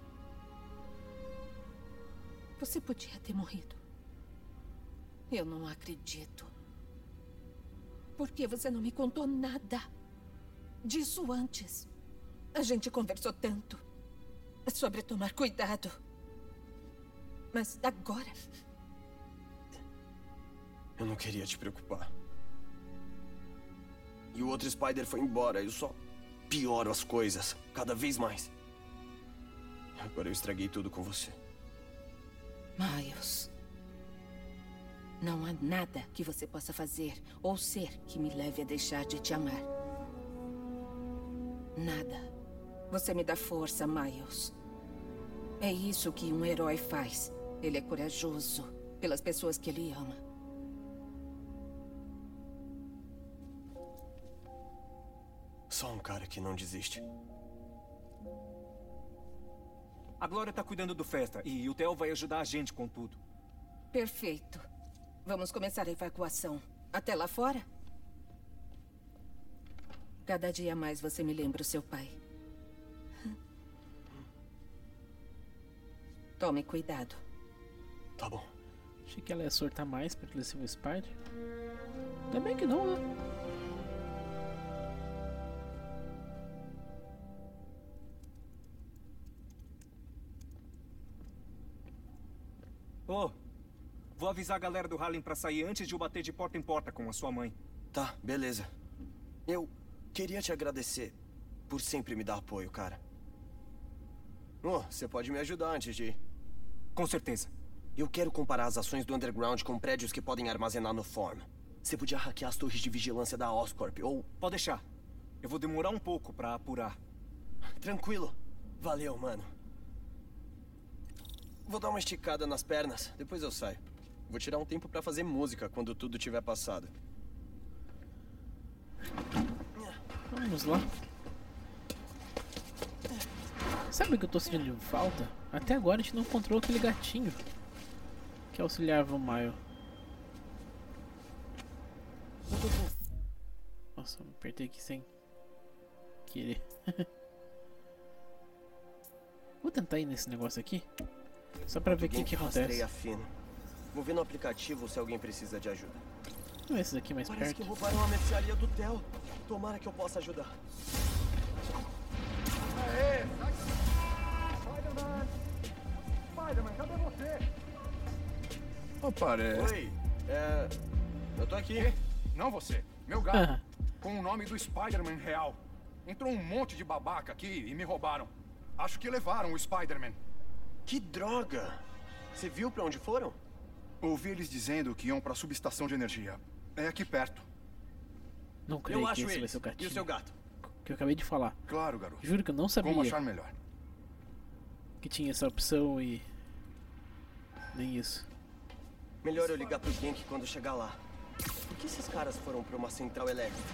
Você podia ter morrido. Eu não acredito. Por que você não me contou nada disso antes? A gente conversou tanto sobre tomar cuidado. Mas agora... Eu não queria te preocupar. E o outro Spider foi embora. Eu só pioro as coisas, cada vez mais. Agora eu estraguei tudo com você. Miles... Não há nada que você possa fazer ou ser que me leve a deixar de te amar. Nada. Você me dá força, Miles. É isso que um herói faz. Ele é corajoso pelas pessoas que ele ama. Só um cara que não desiste. A Glória tá cuidando do Festa e o Theo vai ajudar a gente com tudo. Perfeito. Vamos começar a evacuação. Até lá fora? Cada dia mais você me lembra o seu pai. Tome cuidado. Tá bom. Achei que ela ia sortar mais pra ele ser o Spider. Ainda bem que não, né? Ô, oh, vou avisar a galera do Harlem pra sair antes de eu bater de porta em porta com a sua mãe. Tá, beleza. Eu queria te agradecer por sempre me dar apoio, cara. Oh, você pode me ajudar antes de ir. Com certeza. Eu quero comparar as ações do Underground com prédios que podem armazenar no Form. Você podia hackear as torres de vigilância da Oscorp, ou... Pode deixar. Eu vou demorar um pouco pra apurar. Tranquilo. Valeu, mano. Vou dar uma esticada nas pernas, depois eu saio. Vou tirar um tempo pra fazer música quando tudo tiver passado. Vamos lá. Sabe o que eu tô sentindo falta? Até agora a gente não encontrou aquele gatinho que auxiliava o Miles. Nossa, eu me apertei aqui sem querer. Vou tentar ir nesse negócio aqui, só pra ver o que, que acontece. Fino. Vou ver no aplicativo se alguém precisa de ajuda. Não é esses aqui mais Parece perto. que roubaram a mercearia do Theo. Tomara que eu possa ajudar. Aê, Spider-Man! Spider-Man, cadê você? Aparece. Oi, é... eu tô aqui. Que? Não você, meu gato. Com o nome do Spider-Man real. Entrou um monte de babaca aqui e me roubaram. Acho que levaram o Spider-Man. Que droga! Você viu pra onde foram? Ouvi eles dizendo que iam pra subestação de energia. É aqui perto. Não creio eu que acho esse eles. vai ser o gatinho. E o seu gato? Que eu acabei de falar. Claro, garoto. Juro que eu não sabia. Como achar melhor. Que tinha essa opção e... nem isso. Melhor eu ligar pro Genk quando chegar lá. Por que esses caras foram pra uma central elétrica?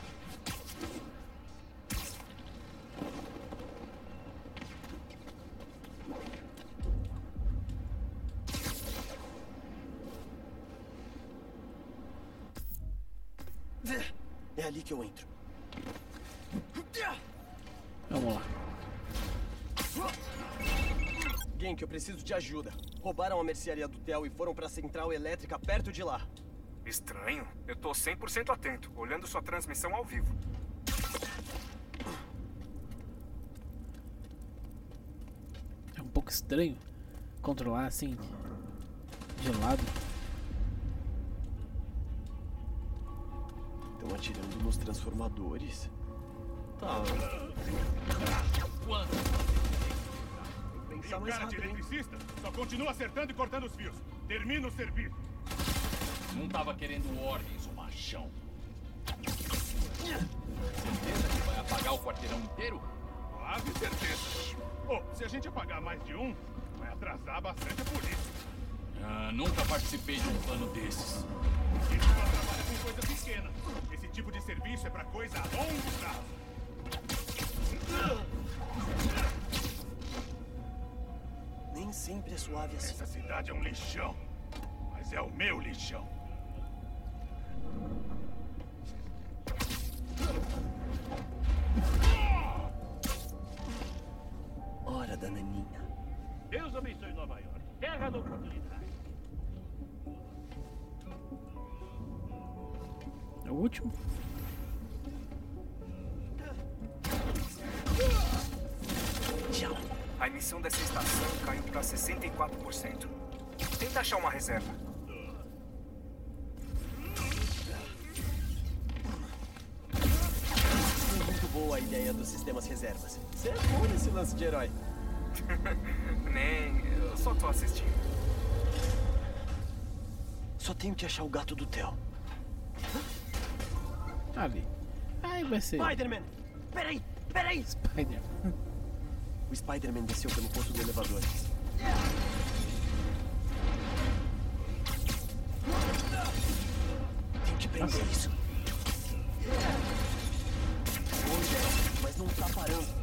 É ali que eu entro. Vamos lá. Genk, eu preciso de ajuda. Roubaram a mercearia do Theo e foram pra central elétrica perto de lá. Estranho. Eu tô cem por cento atento, olhando sua transmissão ao vivo. É um pouco estranho controlar assim, de lado. Estão atirando nos transformadores. Tá. Quanto? Pensar mais rápido, hein? Eletricista, só continua acertando e cortando os fios. Termina o serviço. Não tava querendo ordens, o machão. Certeza que vai apagar o quarteirão inteiro? Quase certeza. Oh, se a gente apagar mais de um, vai atrasar bastante a polícia. Ah, nunca participei de um plano desses. Ele só trabalha com coisa pequena. Esse tipo de serviço é pra coisa a longo prazo. Nem sempre é suave assim. Essa cidade é um lixão, mas é o meu lixão. Hora da naninha. Deus abençoe Nova York. Terra da oportunidade. É o último. emissão dessa estação caiu para sessenta e quatro por cento. Tenta achar uma reserva. Muito boa a ideia dos sistemas reservas. Você é bom nesse lance de herói. Nem, eu só tô assistindo. Só tenho que achar o gato do Theo. Ali. Aí vai ser. Spider-Man! Peraí, peraí! Spider. O Spider-Man desceu pelo posto do elevador. Tenho que prender Nossa. isso. Hoje é, mas não tá parando.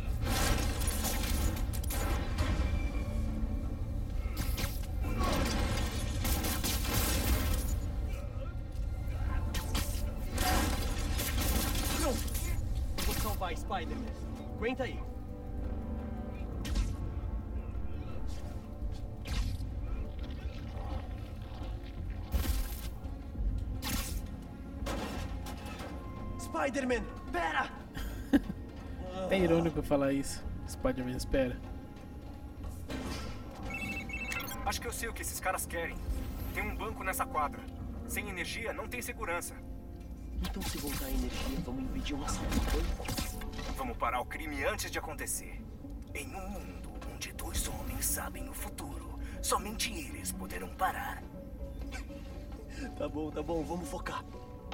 Não! Eu vou salvar Spider-Man. Aguenta aí. Spider-Man, pera! É irônico falar isso. Spider-Man espera. Acho que eu sei o que esses caras querem. Tem um banco nessa quadra. Sem energia, não tem segurança. Então, se voltar a energia, vamos impedir um assalto ao banco? Vamos parar o crime antes de acontecer. Em um mundo onde dois homens sabem o futuro, somente eles poderão parar. Tá bom, tá bom, vamos focar.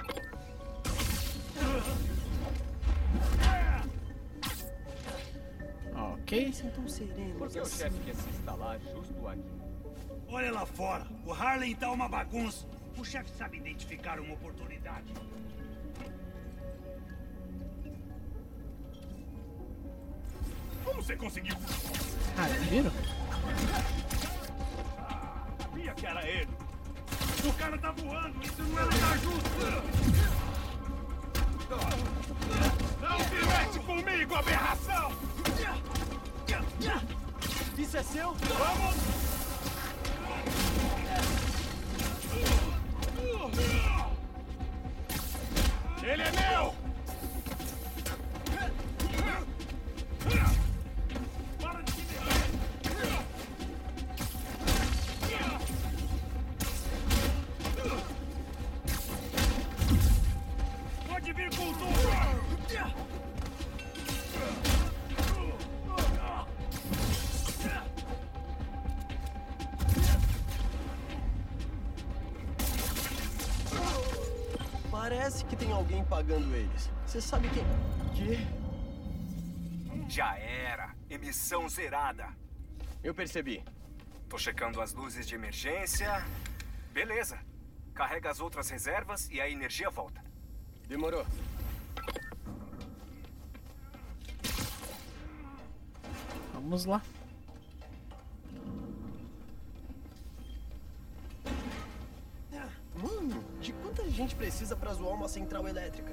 Ok. Então serenos. Por que o chefe quer se instalar justo aqui? Olha lá fora. O Harlem tá uma bagunça. O chefe sabe identificar uma oportunidade. Como você conseguiu? Ah, viram? Sabia que era ele. O cara tá voando. Isso não é lutar justo. Não se mete comigo, aberração! Isso é seu? Vamos! Ele é meu! Para de me Pode vir com tudo! Parece que tem alguém pagando eles. Você sabe quem... Que? Já era. Emissão zerada. Eu percebi. Tô checando as luzes de emergência. Beleza. Carrega as outras reservas e a energia volta. Demorou. Vamos lá. Mano, de quanta gente precisa pra zoar uma central elétrica?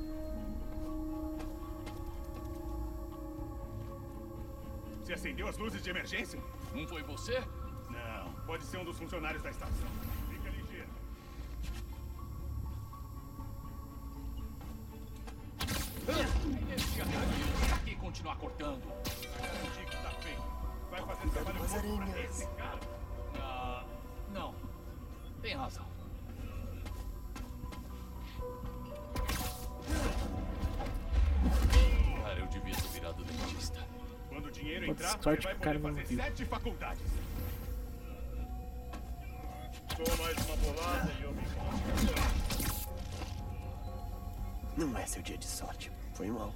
Você acendeu as luzes de emergência? Não foi você? Não, pode ser um dos funcionários da estação. Fica ligeiro. Energia caiu. Pra que continuar cortando? O Chico tá feio. Vai fazer trabalho pouco pra esse cara? Ah, não. Tem razão. Cara, eu devia ter virado dentista. Quando o dinheiro Pode entrar, sorte você vai que o cara poder não fazer viu. sete faculdades. Só mais uma bolada e eu me mostro. Não é seu dia de sorte. Foi mal.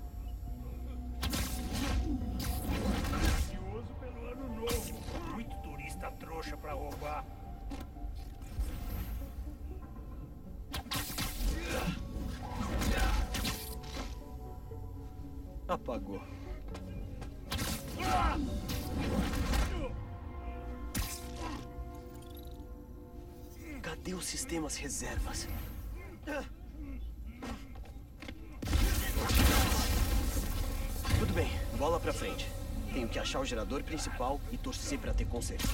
Ansioso pelo ano novo. Muito turista trouxa pra roubar. Apagou. Cadê os sistemas reservas? Tudo bem, bola pra frente. Tenho que achar o gerador principal e torcer pra ter conserto.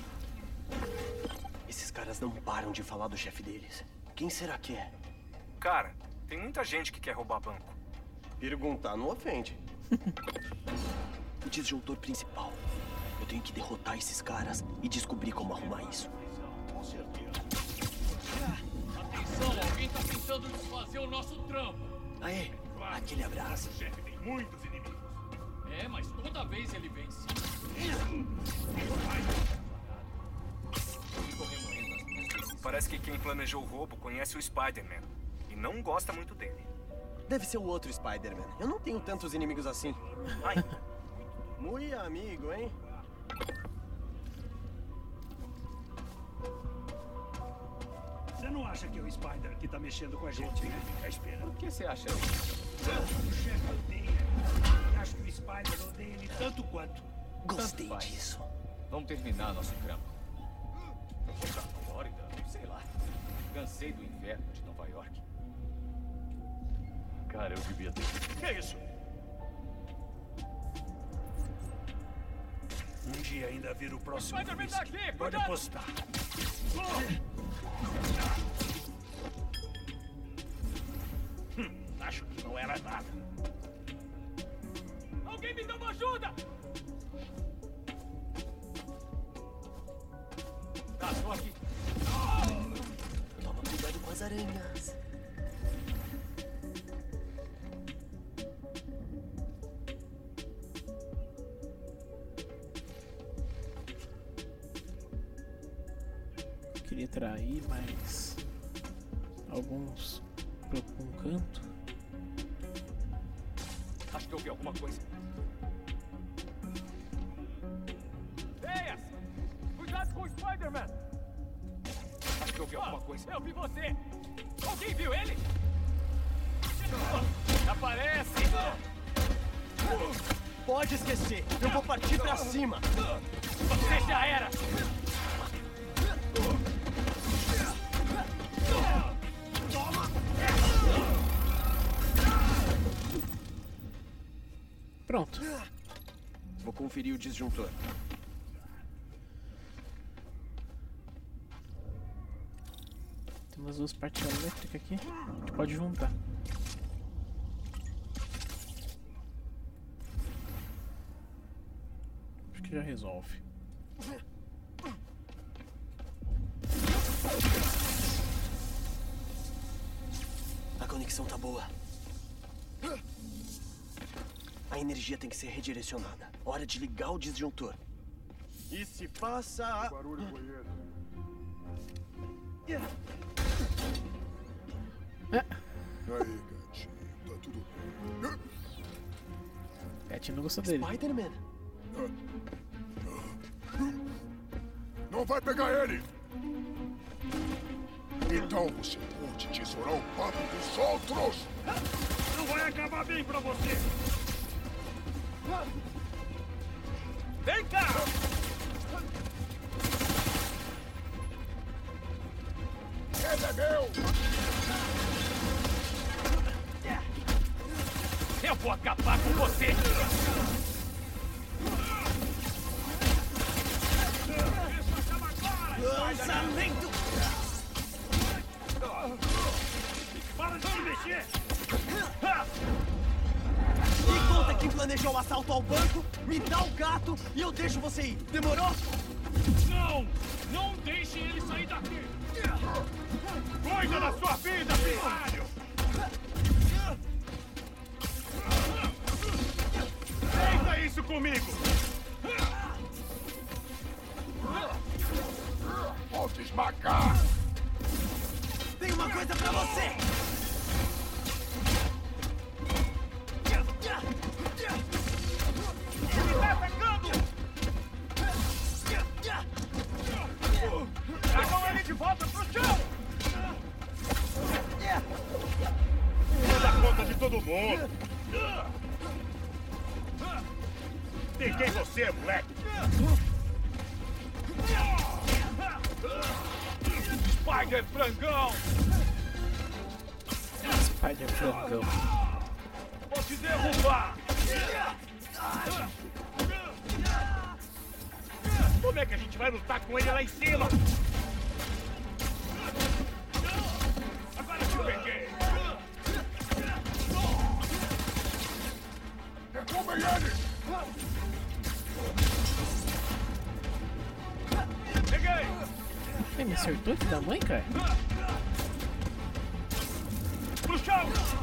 Esses caras não param de falar do chefe deles. Quem será que é? Cara, tem muita gente que quer roubar banco. Perguntar não ofende. O disjuntor principal. Eu tenho que derrotar esses caras e descobrir como arrumar isso. Com certeza. Atenção, alguém tá tentando desfazer o nosso trampo. Aê, aquele abraço. O chefe tem muitos inimigos. É, mas toda vez ele vence. Parece que quem planejou o roubo conhece o Spider-Man e não gosta muito dele. Deve ser o outro Spider-Man. Eu não tenho tantos inimigos assim. Ai. Muito amigo, hein? Você não acha que é o Spider que tá mexendo com a gente, né? Fica esperando. O que você acha disso? O chefe odeia. E acho que o Spider odeia ele tanto quanto. Gostei Tanto faz. disso. Vamos terminar nosso trampo. Eu vou pra Flórida, sei lá. Cansei do inverno de Nova York. Cara, eu devia ter. Que é isso? Um dia ainda vira o próximo. Spider-Man tá aqui, Pode cuidado! apostar. Hum, acho que não era nada. Alguém me dá uma ajuda! Tá, tô aqui. Toma cuidado com as aranhas. Queria trair, mas alguns pro um canto. Acho que eu vi alguma coisa. Eias! Cuidado com o Spider-Man! Acho que eu vi alguma coisa. Eu vi você! Alguém viu ele? Aparece! Pode esquecer. Eu vou partir pra cima. Você já era! Pronto. Vou conferir o disjuntor. Tem umas duas partes elétricas aqui. A gente pode juntar. Acho que já resolve. A conexão tá boa. A energia tem que ser redirecionada. Hora de ligar o disjuntor. E se passa... Barulho foi esse? É. Aí, gatinho, tá tudo bem? Gatinho não gostou dele. Spider-Man? Não vai pegar ele! Então você pode tesourar o papo dos outros! Não vai acabar bem pra você! Vem cá! Ele é meu! Eu vou acabar com você! Lançamento! Para de se mexer! Me conta quem planejou o assalto ao banco, me dá o gato e eu deixo você ir. Demorou? Não! Não deixe ele sair daqui! Cuida da sua vida, pirralho! Feita isso comigo! Vou te esmagar! Tem uma coisa pra você! Ele tá atacando! Tragam ele de volta pro chão! Vou dar conta de todo mundo! Peguei você, moleque! Spider frangão! Spider frangão. Vou te derrubar! Como é que a gente vai lutar com ele lá em cima? Agora te peguei! Derrubem ele! Ele me acertou esse da mãe, cara? Pro chão!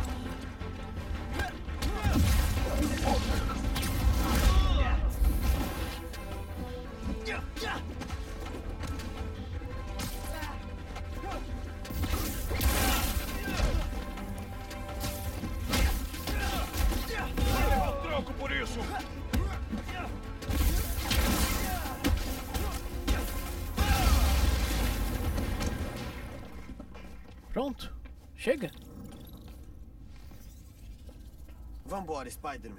Vai levar o troco por isso! Pronto, chega. Vambora, Spider-Man.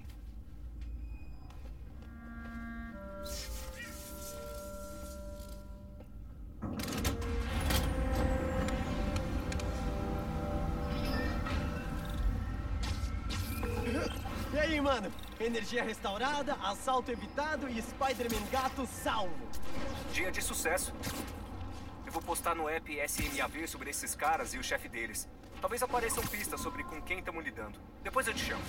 E aí, mano? Energia restaurada, assalto evitado e Spider-Man gato salvo. Dia de sucesso. Eu vou postar no app S M A V sobre esses caras e o chefe deles. Talvez apareçam pistas sobre com quem estamos lidando. Depois eu te chamo.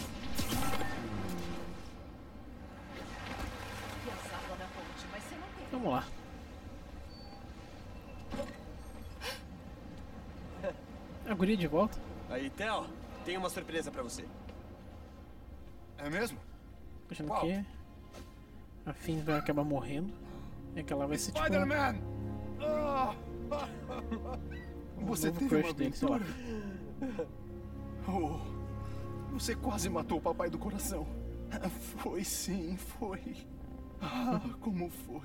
Vamos lá. A guria de volta. Aí, Theo, tem uma surpresa pra você. É mesmo? Achando que a Finn vai acabar morrendo. É que ela vai ser tipo... Spider-Man! Ah! Você teve uma dele, sei lá. aventura? Oh, você quase matou o papai do coração. Foi sim, foi. Ah, como foi?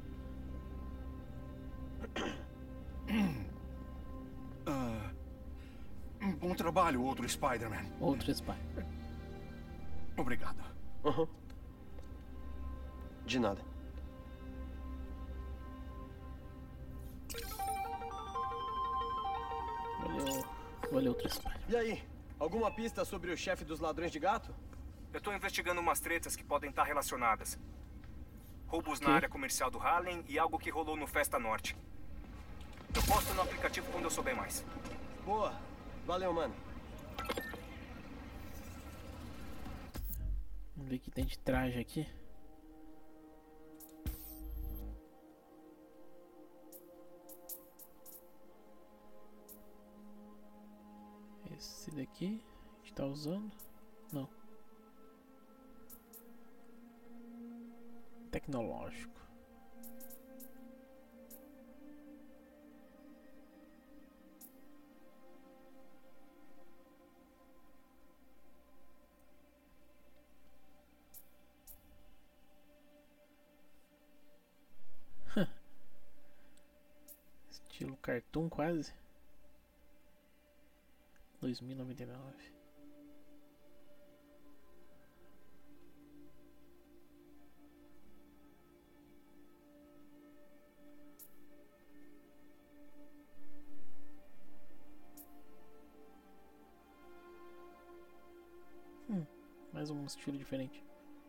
Ah, bom trabalho, outro Spider-Man. Outro Spider-Man. Obrigado. Uhum. De nada. Valeu, valeu outro Spider-Man. E aí, alguma pista sobre o chefe dos ladrões de gato? Eu tô investigando umas tretas que podem estar relacionadas. Roubos Okay. na área comercial do Harlem e algo que rolou no Festa Norte. Eu posto no aplicativo quando eu souber mais. Boa. Valeu, mano. Vamos ver o que tem de traje aqui. Esse daqui a gente tá usando? Não. Tecnológico. Estilo cartoon quase. Dois mil e noventa e nove. Hum, mais um estilo diferente.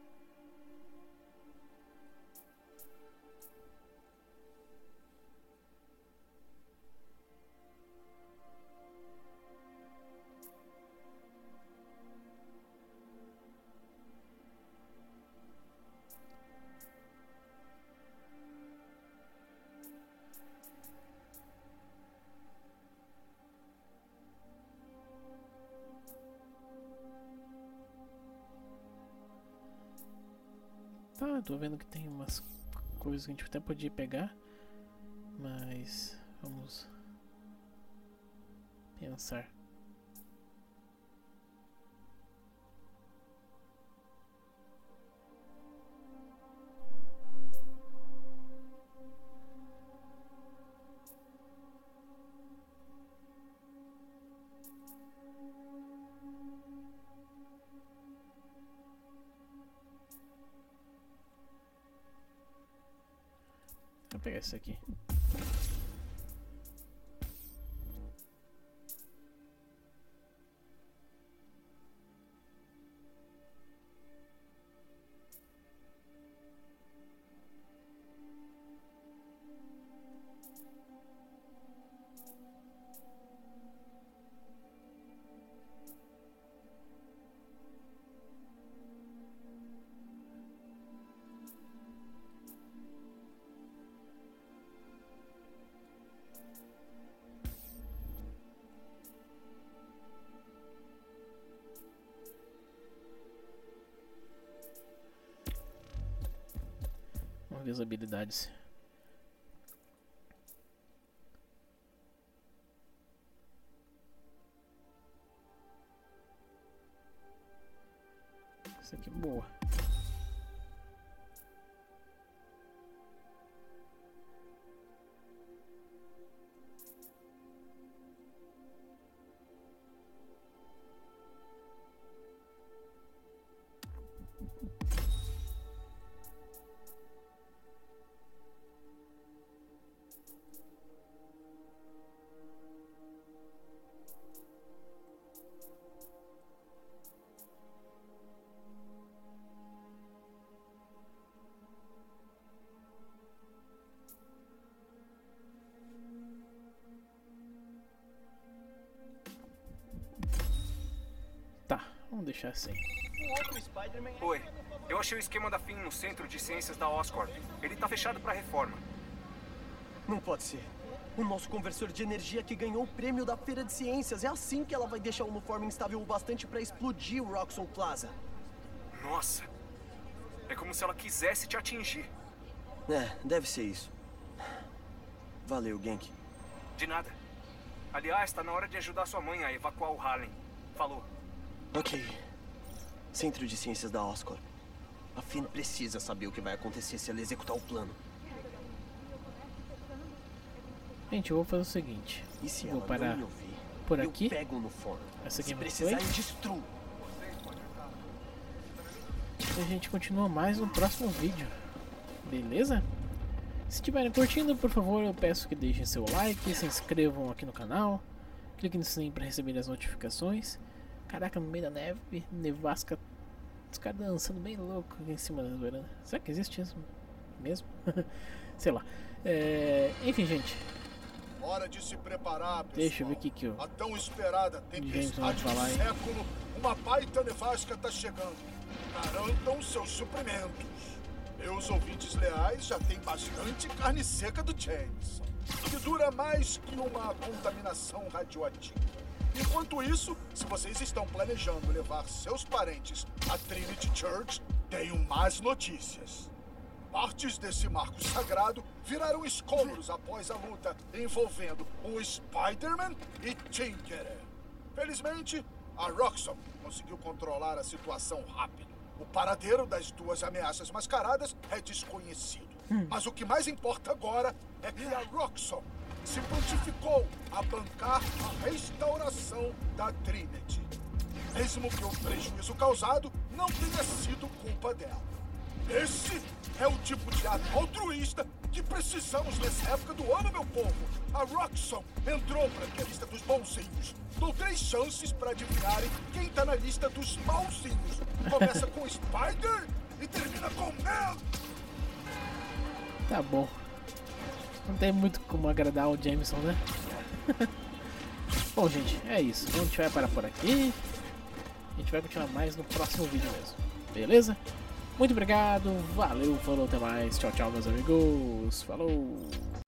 Tá, tô vendo que tem umas coisas que a gente até podia pegar, mas vamos pensar. Vou pegar esse aqui. ver as habilidades. Essa aqui é boa. Vamos deixar assim. Oi, eu achei o esquema da F I M no Centro de Ciências da Oscorp. Ele tá fechado pra reforma. Não pode ser. O nosso conversor de energia que ganhou o prêmio da Feira de Ciências. É assim que ela vai deixar o Nuform instável o bastante pra explodir o Roxxon Plaza. Nossa. É como se ela quisesse te atingir. É, deve ser isso. Valeu, Genk. De nada. Aliás, tá na hora de ajudar sua mãe a evacuar o Harlem. Falou. Ok. Centro de Ciências da Oscorp. A F I M precisa saber o que vai acontecer se ela executar o plano. Gente, eu vou fazer o seguinte. E se vou ela parar não me ouvir, por aqui. Eu pego no forno. Essa aqui se não precisar, foi. eu destruo. E a gente continua mais no próximo vídeo. Beleza? Se estiverem curtindo, por favor, eu peço que deixem seu like, se inscrevam aqui no canal, cliquem no sininho para receber as notificações. Caraca, no meio da neve, nevasca, os caras dançando bem louco aqui em cima da varanda. Será que existe isso mesmo? Sei lá. É... Enfim, gente. Hora de se preparar, pessoal. Deixa eu ver o que que eu... A tão esperada tempestade do falar, século, uma baita nevasca tá chegando. Garantam seus suprimentos. Meus ouvintes leais já têm bastante carne seca do Jameson, que dura mais que uma contaminação radioativa. Enquanto isso, se vocês estão planejando levar seus parentes à Trinity Church, tenho más notícias. Partes desse marco sagrado viraram escombros após a luta envolvendo o Spider-Man e Tinkerer. Felizmente, a Roxxon conseguiu controlar a situação rápido. O paradeiro das duas ameaças mascaradas é desconhecido. Hum. Mas o que mais importa agora é que a Roxxon se prontificou a bancar a restauração da Trinity. Mesmo que o prejuízo causado não tenha sido culpa dela. Esse é o tipo de ato altruísta que precisamos nessa época do ano, meu povo. A Roxxon entrou para a lista dos bonzinhos. Dou três chances para adivinharem quem tá na lista dos malzinhos. Começa com Spider e termina com Mel. Tá bom. Não tem muito como agradar o Jameson, né? Bom, gente, é isso. A gente vai parar por aqui. A gente vai continuar mais no próximo vídeo mesmo. Beleza? Muito obrigado. Valeu, falou, até mais. Tchau, tchau, meus amigos. Falou.